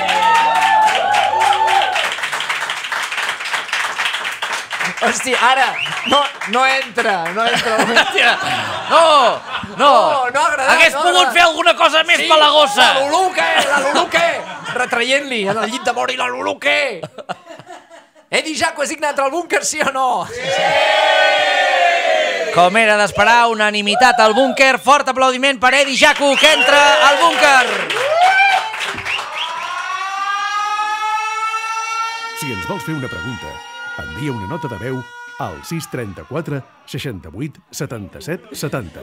Hosti, ara, no, no entra, no entra. Hòstia, no, no, No, no ha agradat, hagués no ha pogut agradat. fer alguna cosa més pelagosa. La Lulú, què? La Lulú, què? Retraient-li en el llit de mort i la Lulú, què? Eddie Jaco és digne d'entrar al búnquer, sí o no? Com era d'esperar, unanimitat al búnquer. Fort aplaudiment per Eddie Jaco, que entra al búnquer. Si ens vols fer una pregunta, envia una nota de veu al sis trenta-quatre seixanta-vuit setanta-set setanta.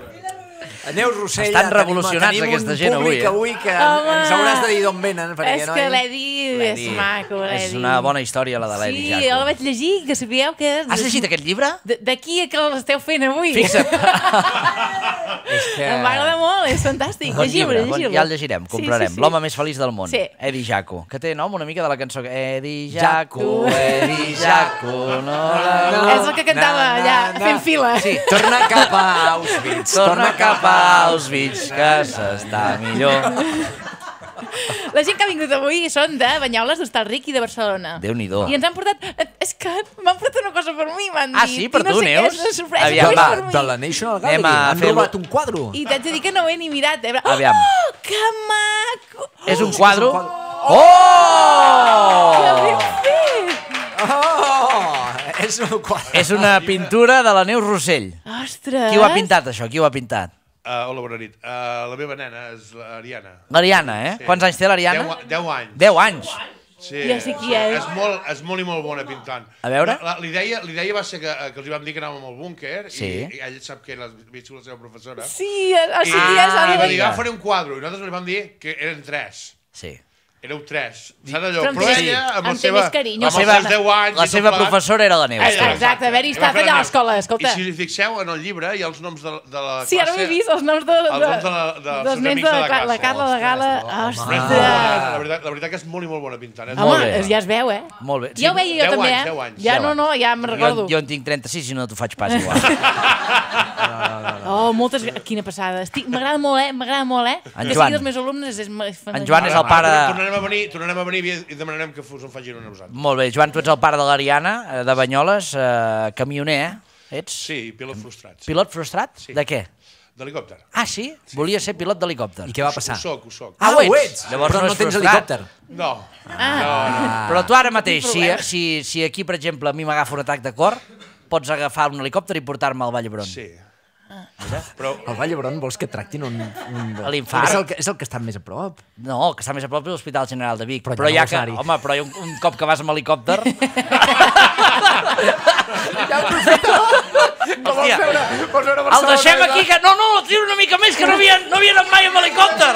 Neus Rossell, Estan tenim- revolucionats tenim aquesta un gent avui, públic eh? avui que Home, ens hauràs de dir d'on venen. perquè És no que hi- l'Eddie és maco, l'Edi. És una bona història, la de l'Edi Jaco. Sí, jo la vaig llegir, que sabíeu que... Has llegit aquest llibre? D'aquí a que l'esteu fent avui. Fixa't. És que... Em va agradar molt, és fantàstic. Bon llibre, Llegiu-lo, bon, llegiu-lo. ja el llegirem, comprarem. Sí, sí, sí. L'home més feliç del món, Sí. Edi Jaco, que té nom una mica de la cançó Edi Jaco, Edi Jaco, no la... És el que cantava allà, fent fila. Sí. Torna cap a Auschwitz. Torna cap a Auschwitz, que s'està millor. La gent que ha vingut avui són de Banyoles, d'Hostalric i de Barcelona. Déu-n'hi-do. I ens han portat... És que m'han portat una cosa per mi, m'han dit. Ah, sí? Per I no tu, sé què, Neus? és una sorpresa Aviam, només va, per mi. De la National Anem Gallery. a Han fer-lo. robat un quadre. I t'haig de dir que no ho he ni mirat. Eh? Aviam. Oh, que maco! És un sí, quadre? és un quadre. Oh! Que ben fet! Oh! És un quadre. És una pintura de la Neus Rossell. Ostres! Qui ho ha pintat, això? Qui ho ha pintat? Uh, hola, bona nit. Uh, la meva nena és l'Ariana. L'Ariana, eh? Sí. Quants anys té l'Ariana? Deu, deu anys. Deu anys. Sí, Ja sé qui és. És molt, és molt i molt bona pintant. A veure? La, la, l'idea, l'idea va ser que, que els hi vam dir que anàvem al búnquer Sí. i, i ell sap que havia sigut la seva professora. Sí, o sigui, I, ja I s'ha va de dir, dir. agafaré un quadre. I nosaltres li vam dir que eren tres. Sí. Éreu tres. Saps allò? Però em Però té- ella, amb, em la té seva, més carinyo. amb La els seva- seus deu anys... La i tot seva plegat, professora era la Neus. Exacte. Exacte, haver-hi estat allà a l'escola, escolta. I si us hi fixeu, en el llibre hi ha els noms de, de la Sí, ara ho he vist, els noms de, Els de, noms de, la, de, dels seus nens amics de de la, la la classe. Carla de Gala. Però és molt Ostres! bona, la, veritat, la veritat que és molt i molt bona pintant. Eh? Molt Home, bé. ja es veu, eh? Molt bé. Ja ho veia jo deu també, anys, eh? deu anys. Ja, Deu no, no, ja me'n recordo. Jo, jo en tinc trenta-sis i no t'ho faig pas igual. Oh, moltes... Quina passada. Estic... M'agrada molt, eh? M'agrada molt, eh? En que Joan. sigui dels meus alumnes és... En Joan és el pare... Tornarem a venir, tornarem a venir i demanarem que us en facin una a vosaltres. Molt bé, Joan, tu ets el pare de l'Ariana, eh, de Banyoles, eh, camioner, eh? Ets? Sí, pilot frustrat. Sí. Pilot frustrat? Sí. De què? D'helicòpter. Ah, sí? Volia ser pilot d'helicòpter. I què va passar? Ho soc, ho soc. Ah, ho ets? Llavors Però no, no no és tens frustrat. helicòpter. No. Ah. No, no. Però tu ara mateix, si, problema. si, si aquí, per exemple, a mi m'agafa un atac de cor, pots agafar un helicòpter i portar-me al Vall d'Hebron. Sí. Però Al Vall d'Hebron vols que et tractin un... un... A l'infart. És el, que, és el que està més a prop. No, que està més a prop de l'Hospital General de Vic. Però Però, ja no ja vols que, anar-hi. home, però hi ha un, un cop que vas amb helicòpter... Hòstia, Vols veure el deixem aquí, que... No, no, tira una mica més, que no havien, no havien anat mai amb helicòpter.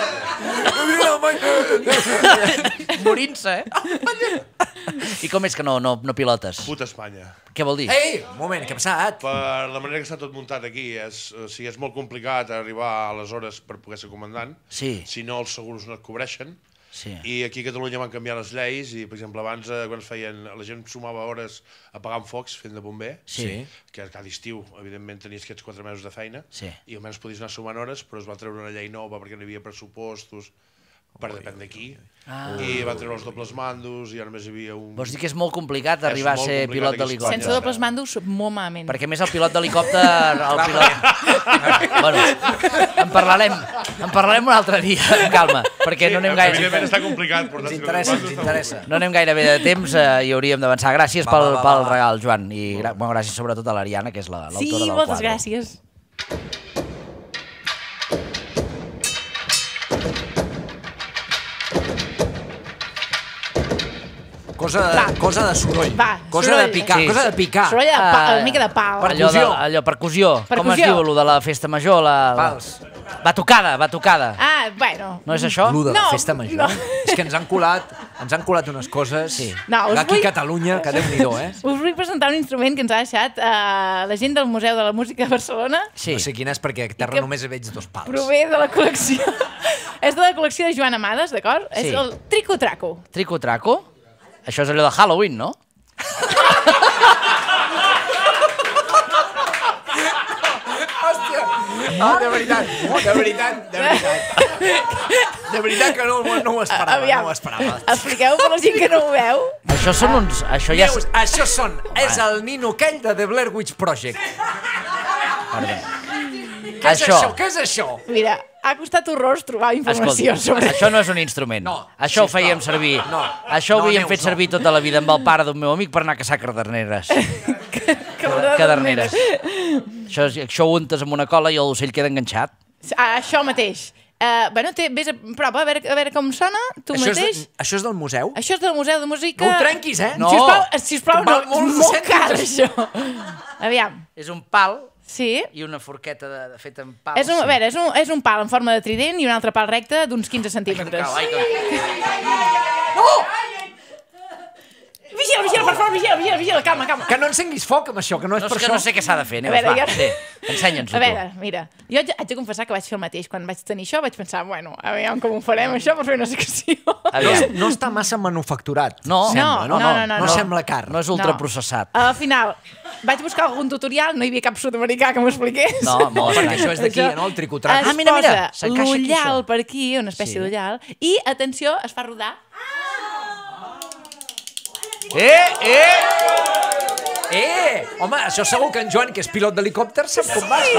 Morint-se, eh? I com és que no, no, no pilotes? puta Espanya. Què vol dir? Ei, un moment, què ha passat? Per la manera que està tot muntat aquí, és, o sigui, és molt complicat arribar a les hores per poder ser comandant. Sí. Si no, els segurs no et cobreixen. Sí. I aquí a Catalunya van canviar les lleis i, per exemple, abans, eh, quan es feien, la gent sumava hores apagant focs, fent de bomber, Sí. que cada estiu, evidentment, tenies aquests quatre mesos de feina, Sí. i almenys podies anar sumant hores, però es va treure una llei nova perquè no hi havia pressupostos, per depèn d'aquí, Ah. i van treure els dobles mandos, i ara només hi havia un... Vols dir que és molt complicat arribar a molt ser complicat pilot aquí a d'helicòpter? Sense dobles mandos, molt malament. Perquè a més el pilot d'helicòpter... El pilot... bueno, en parlarem, en parlarem un altre dia, amb calma, perquè no anem Evidentment gaire... està complicat. Ens Ens interessa, ens interessa. No anem gaire bé de temps eh, i hauríem d'avançar. Gràcies Va, pel, va, va, pel va. regal, Joan. I gra bueno, gràcies sobretot a l'Ariana, que és la- l'autora Sí, del moltes quadre. gràcies. Cosa de, cosa de soroll. Va, cosa soroll. de picar, Sí. cosa de picar. Soroll de pa, Ah, una mica de pal. Allò, de, Percussió. allò, percussió. Com es Percussió. diu, allò de la festa major? La, la... Vals. Batucada, batucada. Ah, bueno. No és això? Lo de la No, festa major. no. És que ens han colat, ens han colat unes coses Sí. No, us d'aquí vull- a Catalunya, que Déu-n'hi-do, eh? Us vull presentar un instrument que ens ha deixat uh, la gent del Museu de la Música de Barcelona. Sí. No sé quin és, perquè a terra que només veig dos pals. Prové de la col·lecció... és de la col·lecció de Joan Amades, d'acord? Sí. És el Trico-Traco. Trico-traco? Això és allò de Halloween, no? Ah, de veritat, de veritat, de veritat. De veritat que no, no ho esperava, Aviam, no ho esperava. expliqueu per la gent que no ho veu. Això són uns... Això ja... Neus, això són, és el Nino aquell de The Blair Witch Project. Què és Això. això? Què és això? Mira, ha costat horrors trobar informació Escolta, sobre això no és un instrument. No, això ho sisplau. fèiem servir. No. Això ho No, havíem Neus, fet no. servir tota la vida amb el pare d'un meu amic per anar a caçar caderneres. Caderneres. Caderneres. Això, això ho untes amb una cola i l'ocell queda enganxat. Ah, això mateix. Uh, bueno, té, vés a prova, a veure, a veure com sona, tu Això és, mateix. de, això és del museu? Això és del Museu de Música... No ho trenquis, eh? No. Sisplau, sisplau Que no, val molt és molt cèntims, car, això. això. Aviam. És un pal Sí. I una forqueta de, de feta amb pal. És un, a veure, és un, és un pal en forma de trident i un altre pal recte d'uns quinze centímetres. Ai, que... No! Vigila, vigila, per favor, vigila, vigila, vigila, calma, calma. Que no encenguis foc amb això, que no és No, per és que això. no sé què s'ha de fer, Neus, A veure, va, jo- sí, ensenya'ns-ho tu. A veure, mira, jo haig haig de confessar que vaig fer el mateix. Quan vaig tenir això vaig pensar, bueno, a veure com ho farem això per fer una secció. No, Aviam. no està massa manufacturat. No, sembla, no, no, no, no, no no. sembla car. No és ultraprocessat. Al final, vaig buscar algun tutorial, no hi havia cap sud-americà que m'ho expliqués. No, molt Perquè estrany. això és d'aquí, no? El tricotrac. Es Ah, mira, mira, posa s'encaixa aquí, l'ullal això. per aquí, una espècie Sí. d'ullal, i, atenció, es fa rodar. Eh, eh! Eh! Home, això segur que en Joan, que és pilot d'helicòpter, sap com va.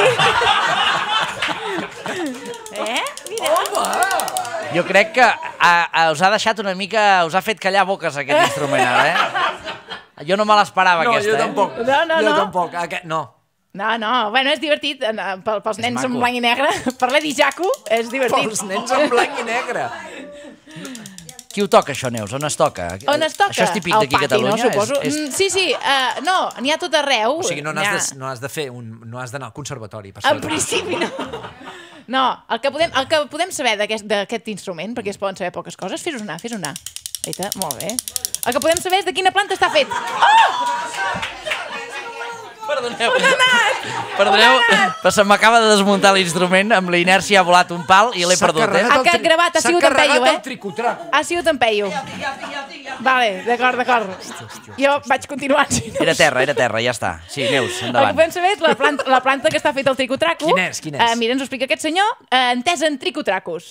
Eh? Mira. Jo crec que a, a, us ha deixat una mica... Us ha fet callar boques aquest instrument, ara, eh? Jo no me l'esperava, No, aquesta, jo eh? tampoc. No, no, jo no. tampoc. Aquest, no. No, no, bueno, és divertit, eh, pel- pels nens en maco. blanc i negre, per l'Edi Jaco, és divertit. Pels nens en blanc i negre. Qui ho toca, això, Neus? On es toca? On es toca? Això és típic Al d'aquí a pati, Catalunya? no, suposo. És, és... Mm, Sí, sí, uh, no, n'hi ha tot arreu. O sigui, no N'hi ha- n'has de, no has de fer un... No has d'anar al conservatori. Per En saber- principi no. No, el que podem, el que podem saber d'aquest d'aquest instrument, perquè es poden saber poques coses, fes-ho anar, fes-ho anar. Eita, molt bé. El que podem saber és de quina planta està fet. Oh! Perdoneu, perdoneu, però se m'acaba de desmuntar l'instrument, amb la inèrcia ha volat un pal i l'he S'ha perdut, eh? carregat Ha el tri- gravat, ha s'ha sigut en carregat peio, eh? el tricotrac. Ha sigut en peio. Vale, d'acord, d'acord. Jo vaig continuant. Si no. Era terra, era terra, ja està. Sí, Neus, El que endavant. podem saber és la planta, la planta que està feta el tricotraco. Quin és, quin és? Uh, mira, ens ho explica aquest senyor, uh, entès en tricotracos.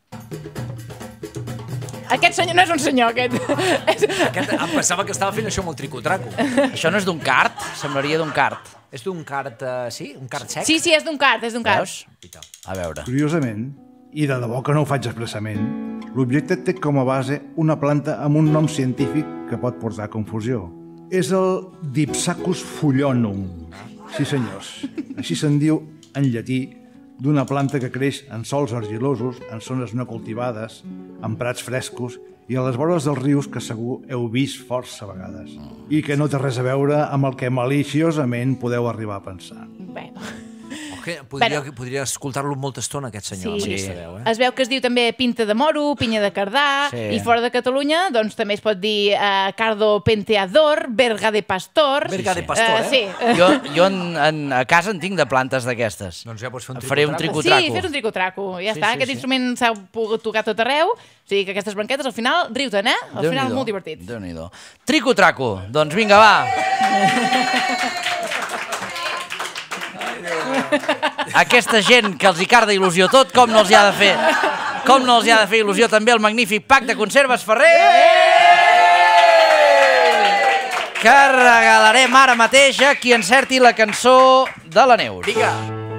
Aquest senyor no és un senyor, aquest. Aquest, em pensava que estava fent això amb el tricotraco. Això no és d'un kart? Semblaria d'un kart. És d'un cart, uh, sí? Un cart sec? Sí, sí, és d'un cart, és d'un cart. Veus? A veure. Curiosament, i de debò que no ho faig expressament, l'objecte té com a base una planta amb un nom científic que pot portar confusió. És el Dipsacus fullonum. Sí, senyors. Així se'n diu en llatí d'una planta que creix en sols argilosos, en zones no cultivades, en prats frescos i a les vores dels rius que segur heu vist força vegades i que no té res a veure amb el que maliciosament podeu arribar a pensar. Bueno. Oh, que podria, Bueno. podria escoltar-lo molta estona, aquest senyor. Sí. amb aquesta veu, eh? Es veu que es diu també pinta de moro, pinya de cardà, Sí. i fora de Catalunya doncs també es pot dir uh, cardo penteador, berga de pastor... Berga de pastor, eh? Sí. Jo, jo en, en, a casa en tinc de plantes d'aquestes. Doncs ja pots fer un Faré un tricotraco. tricotraco. Sí, fes un tricotraco, ja Sí, està. sí, Aquest sí. instrument s'ha pogut tocar tot arreu, o sigui que aquestes branquetes al final, riu-te'n, eh? Al final Déu-n'hi-do, molt divertit. Déu-n'hi-do. Tricotraco. Doncs vinga, va. Aquesta gent que els hi carda il·lusió tot, com no els hi ha de fer? Com no els hi ha de fer il·lusió també el magnífic pack de conserves Ferrer? Que regalarem ara mateix a qui encerti la cançó de la Neus. Vinga.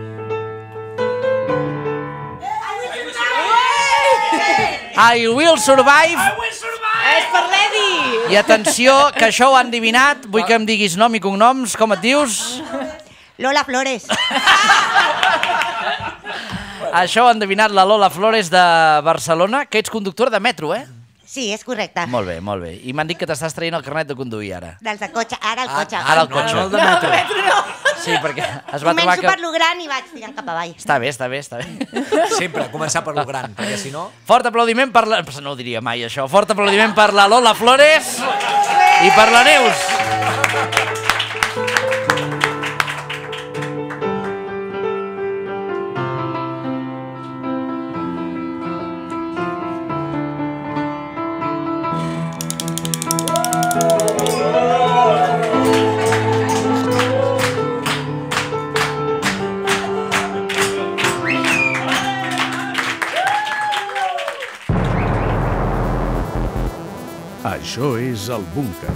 I will survive. És per l'Edi! I atenció, que això ho han adivinat. Vull que em diguis nom i cognoms. Com et dius? Lola Flores. Això ho han endevinat la Lola Flores de Barcelona, que ets conductora de metro, eh? Sí, és correcte. Molt bé, molt bé. I m'han dit que t'estàs traient el carnet de conduir ara. Dels de cotxe, ara el cotxe. Ara el cotxe. No, el de metro. Metro no. Sí, perquè es va trobar Començo que... per lo gran i vaig tirant cap avall. Està bé, està bé, està bé. Sempre, començar per lo gran, perquè si no... Fort aplaudiment per la... No ho diria mai, això. Fort aplaudiment per la Lola Flores i per la Neus. Això és el búnquer.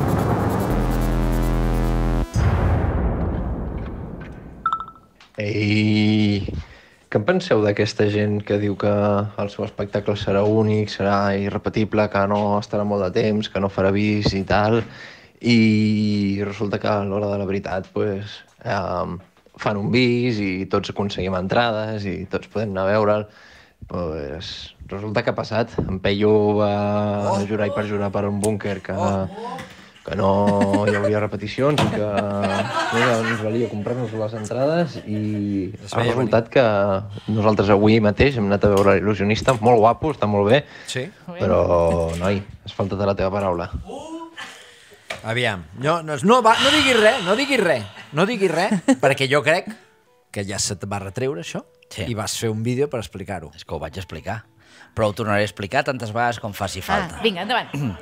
Ei, què en penseu d'aquesta gent que diu que el seu espectacle serà únic, serà irrepetible, que no estarà molt de temps, que no farà vis i tal, i resulta que a l'hora de la veritat pues, eh, fan un vis i tots aconseguim entrades i tots podem anar a veure'l. Pues, resulta que ha passat. En Peyu va jurar i perjurar per un búnquer que, que no hi hauria repeticions i que no ens valia comprar-nos les entrades i ha resultat que nosaltres avui mateix hem anat a veure l'il·lusionista, molt guapo, està molt bé, sí. Però, noi, has faltat a la teva paraula. Aviam, no, no, no, va, no diguis res, no diguis res, no diguis res, perquè jo crec que ja se te va retreure això sí. I vas fer un vídeo per explicar-ho. És que ho vaig explicar, però ho tornaré a explicar tantes vegades com faci falta. Ah, vinga, endavant.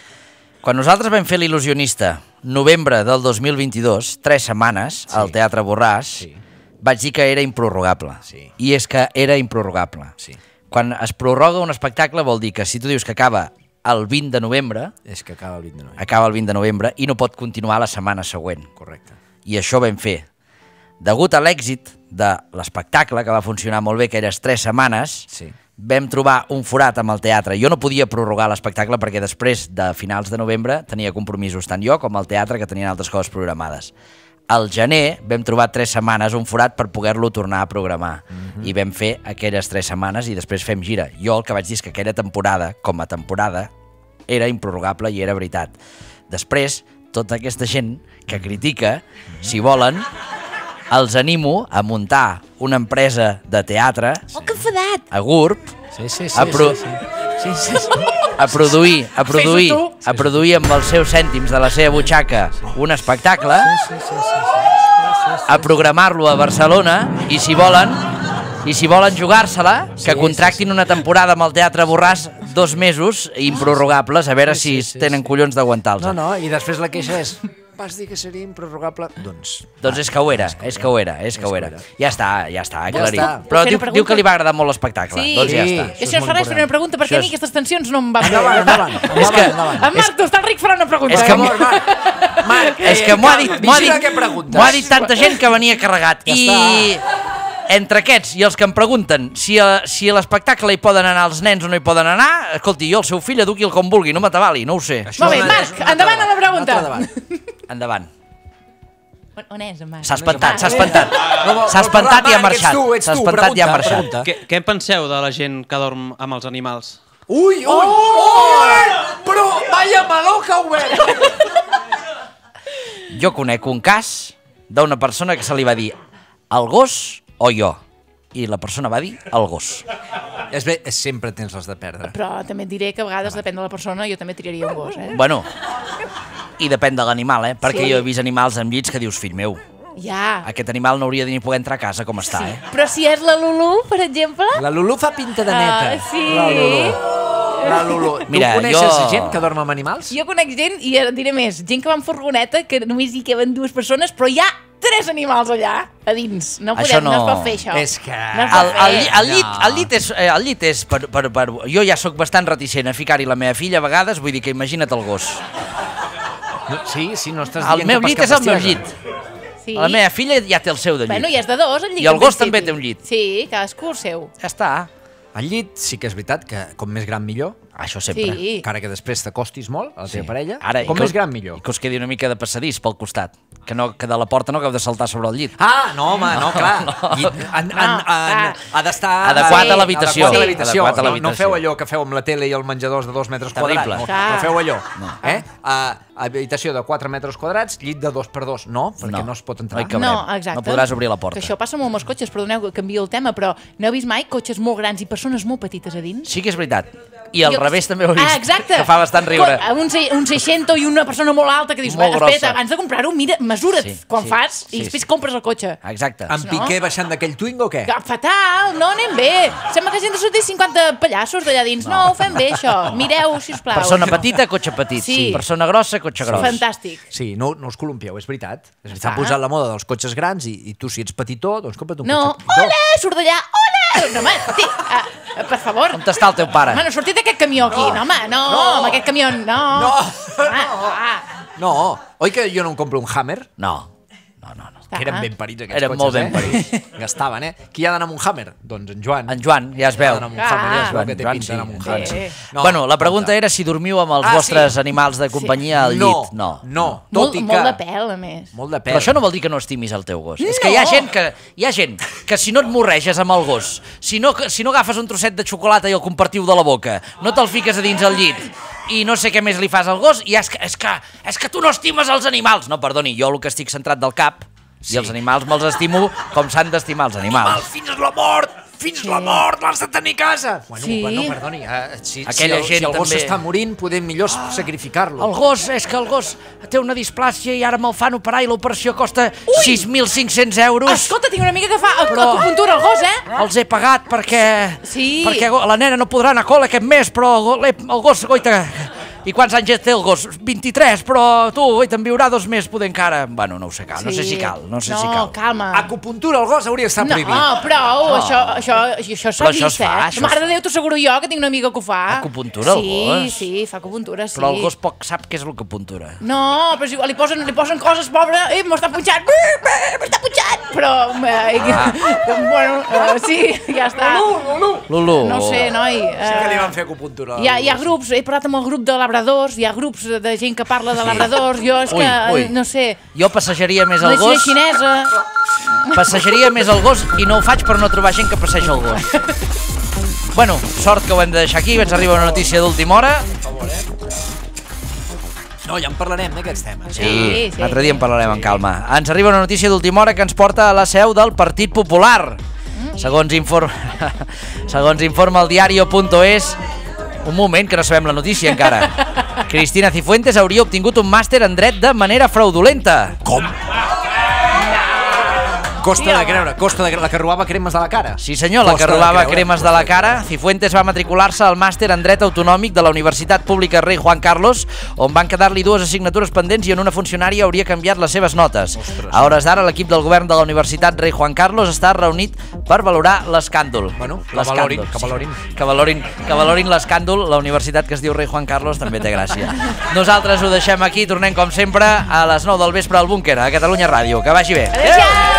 Quan nosaltres vam fer l'il·lusionista, novembre del dos mil vint-i-dos, tres setmanes, sí. Al Teatre Borràs, sí. Vaig dir que era improrrogable. Sí. I és que era improrrogable. Sí. Quan es prorroga un espectacle vol dir que si tu dius que acaba el vint de novembre... És que acaba el vint de novembre. Acaba el vint de novembre i no pot continuar la setmana següent. Correcte. I això vam fer. Degut a l'èxit de l'espectacle, que va funcionar molt bé, que eres tres setmanes... Sí. Vam trobar un forat amb el teatre. Jo no podia prorrogar l'espectacle perquè després de finals de novembre tenia compromisos tant jo com el teatre que tenien altres coses programades. Al gener vam trobar tres setmanes un forat per poder-lo tornar a programar. Mm-hmm. I vam fer aquelles tres setmanes i després fem gira. Jo el que vaig dir és que aquella temporada, com a temporada, era improrrogable i era veritat. Després, tota aquesta gent que critica, si volen... els animo a muntar una empresa de teatre oh, que enfadat. A GURB sí, sí, sí, a, pro sí, sí. Sí, sí, sí. a produir a produir, a produir amb els seus cèntims de la seva butxaca un espectacle sí, sí, sí, sí, sí, sí, sí. A programar-lo a Barcelona i si volen i si volen jugar-se-la que sí, contractin sí, sí. Una temporada amb el Teatre Borràs dos mesos improrrogables a veure sí, sí, si sí, tenen sí. Collons d'aguantar-los. No, no, i després la queixa és vas dir que seria improrrogable, doncs... Doncs és que ho era, és que ho era, és que ho era. Ja està, ja està, aclarit. Ja està. Però diu, diu que li va agradar molt l'espectacle. Sí. Doncs ja està. I si us fa res fer una pregunta, perquè a mi aquestes tensions no em van bé. Endavant, endavant, endavant, és que, endavant. En Marc, tu, està el Ric farà una pregunta. És que, Marc, Marc, és que m'ho ha dit, m'ho ha dit, m'ho ha dit tanta gent que venia carregat. Ja I... entre aquests i els que em pregunten si a, si a l'espectacle hi poden anar els nens o no hi poden anar, escolti, jo el seu fill eduqui-el com vulgui, no m'atabali, no ho sé. Molt bé, Marc, endavant a la pregunta. Endavant. On és, en Marc? S'ha espantat, s'ha espantat. S'ha espantat i ha marxat. S'ha espantat i ha marxat. Què, què en penseu de la gent que dorm amb els animals? Ui, ui, ui! Però vaya meló que ha obert! Jo conec un cas d'una persona que se li va dir el gos o jo? I la persona va dir el gos. És bé, sempre tens les de perdre. Però també et diré que a vegades depèn de la persona, jo també tiraria un gos, eh? Bueno, i depèn de l'animal, eh? Perquè Sí. jo he vist animals amb llits que dius, fill meu, Ja. aquest animal no hauria de ni poder entrar a casa com està, eh? Però si és la Lulu, per exemple... La Lulu fa pinta de neta. Ah, sí. La Lulu. La Lulu. Mira, tu coneixes jo- gent que dorm amb animals? Jo conec gent, i et diré més, gent que va en furgoneta, que només hi queben dues persones, però hi ha tres animals allà, a dins. No podem, Això no... no- es pot fer això. És que... No es El, pot fer. el, lli- el, llit, el, llit és, eh, el llit és per, per, per... Jo ja sóc bastant reticent a ficar-hi la meva filla a vegades, vull dir que imagina't el gos. No, sí, sí, no estàs El dient meu que llit pas és el cap meu bestiesa. llit. Sí. La meva filla ja té el seu de llit. Bueno, i és de dos, el llit. I el en gos principi. també té un llit. Sí, cadascú el seu. Ja està. El llit sí que és veritat que com més gran millor. Això sempre. Sí. Encara que després t'acostis molt a la teva Sí. parella, Ara, com i que- més gran millor. I que us quedi una mica de passadís pel costat. Que, no, que de la porta no acabeu de saltar sobre el llit. Ah, no, home, no, clar. no. Llit, en, en, No, en, ah. ha d'estar... Adequat a a l'habitació. Adequat a Sí. l'habitació. Adequat a No, no l'habitació. feu allò que feu amb la tele i el menjador és de dos metres Terrible. quadrats. No, Clar. no feu allò. No. Eh? Uh, habitació de quatre metres quadrats, llit de dos per dos. No, perquè no, No. no es pot No entrar. hi cabrem. No, exacte. No podràs obrir la porta. Que això passa molt amb els cotxes, perdoneu que canvio el tema, però no heu vist mai cotxes molt grans i persones molt petites a dins? Sí que és veritat. I al Jo- revés també ho he vist. Ah, exacte. Que fa bastant riure. Co- Un, se- un seixanta i una persona molt alta que dius, Molt "Va, espera't, grossa. abans de comprar-ho, mira, mesura't Sí, quan sí, fas sí, i després sí. compres el cotxe. Exacte. En Piqué baixant d'aquell Twingo o què? Que fatal, no anem bé. Sembla que hagin de sortir cinquanta pallassos d'allà dins. No, ho fem bé, això. Mireu, sisplau. Persona petita, cotxe petit. Sí. Persona grossa, cotxe gros. Fantàstic. Sí, no, no us columpieu, és veritat. S'ha Ah. posat la moda dels cotxes grans i, i tu, si ets petitó, doncs compra't un No, cotxe petitó. hola, surt d'allà, hola! No, home, sí, uh, per favor. On està el teu pare? Home, no sortit d'aquest camió aquí. No, home, no, No. amb aquest camió, no. No. Ah, No, oi que jo no em compro un Hammer? No. No, no, no. Que eren ben parits aquests Eren cotxes, molt ben eh? parits. Gastaven, eh? Qui ha d'anar amb un Hammer? Doncs en Joan. En Joan, ja es veu. Ha d'anar amb un Hammer, ja es veu Joan, que té Joan, pinta sí. d'anar amb un Hammer. Sí. No, Bueno, la pregunta era si dormiu amb els Ah, vostres sí. animals de companyia al No, llit. No. no, molt, tot i que... molt de pèl, a més. Molt de pèl. Però això no vol dir que no estimis el teu gos. És que No. hi ha gent que hi ha gent que si no et morreges amb el gos, si no, si no agafes un trosset de xocolata i el compartiu de la boca, no te'l fiques a dins el llit i no sé què més li fas al gos, i és que, és que, és que tu no estimes els animals. No, perdoni, jo el que estic centrat del cap, sí. I els animals me'ls estimo com s'han d'estimar els animals. Animal fins la mort! Fins sí. la mort, l'has de tenir a casa! Bueno, sí. bueno perdoni, uh, si, Aquella si, el, gent si el gos també... s'està morint, podem millor ah, sacrificar-lo. El gos, és que el gos té una displàsia i ara me'l fan operar i l'operació costa sis mil cinc-cents euros. Escolta, tinc una amiga que fa però acupuntura al gos, eh? Els he pagat perquè... Sí. Perquè la nena no podrà anar a col·le aquest mes, però el, el gos, goita... I quants anys té el gos? vint-i-tres, però tu, oi, te'n viurà dos més, poder encara... Bueno, no ho sé, cal. Sí. no sé si cal, no sé no, si cal. No, calma. Acupuntura al gos hauria d'estar prohibit. No, prou, no. això, això, això s'ha Però vist, això es fa, eh? això Mare es... de Déu, t'ho asseguro jo, que tinc una amiga que ho fa. Acupuntura al sí, gos? Sí, sí, fa acupuntura, sí. Però el gos poc sap què és l'acupuntura. No, però si li posen, li posen coses, pobre, eh, m'està punxant, m'està punxant, però, eh, ah. bueno, eh, sí, ja està. Lulu, Lulu. No sé, noi. Eh, sí que li van fer acupuntura. Hi ha, hi ha grups, he parlat amb el grup de labradors, hi ha grups de gent que parla de sí. labradors, jo és ui, que, ui. no sé... Jo passejaria més el gos... xinesa... Passejaria més el gos i no ho faig per no trobar gent que passeja el gos. Bueno, sort que ho hem de deixar aquí, ens arriba una notícia d'última hora. No, ja en parlarem d'aquests temes. Sí, sí, sí l'altre dia en parlarem en calma. Ens arriba una notícia d'última hora que ens porta a la seu del Partit Popular. Segons informa, segons informa el diario punto es... Un moment, que no sabem la notícia encara. Cristina Cifuentes hauria obtingut un màster en dret de manera fraudulenta. Com? Costa de creure, costa de creure, la que robava cremes de la cara. Sí senyor, la que robava cremes de la cara. Cifuentes va matricular-se al màster en dret autonòmic de la Universitat Pública Rei Juan Carlos, on van quedar-li dues assignatures pendents i on una funcionària hauria canviat les seves notes. Ostres. A hores d'ara, l'equip del govern de la Universitat Rei Juan Carlos està reunit per valorar l'escàndol. Bueno, que valorin, que valorin. Sí, que valorin, que valorin l'escàndol. La universitat que es diu Rei Juan Carlos també té gràcia. Nosaltres ho deixem aquí, tornem com sempre a les nou del vespre al búnquer, a Catalunya Ràdio. Que vagi bé. Adéu-siau!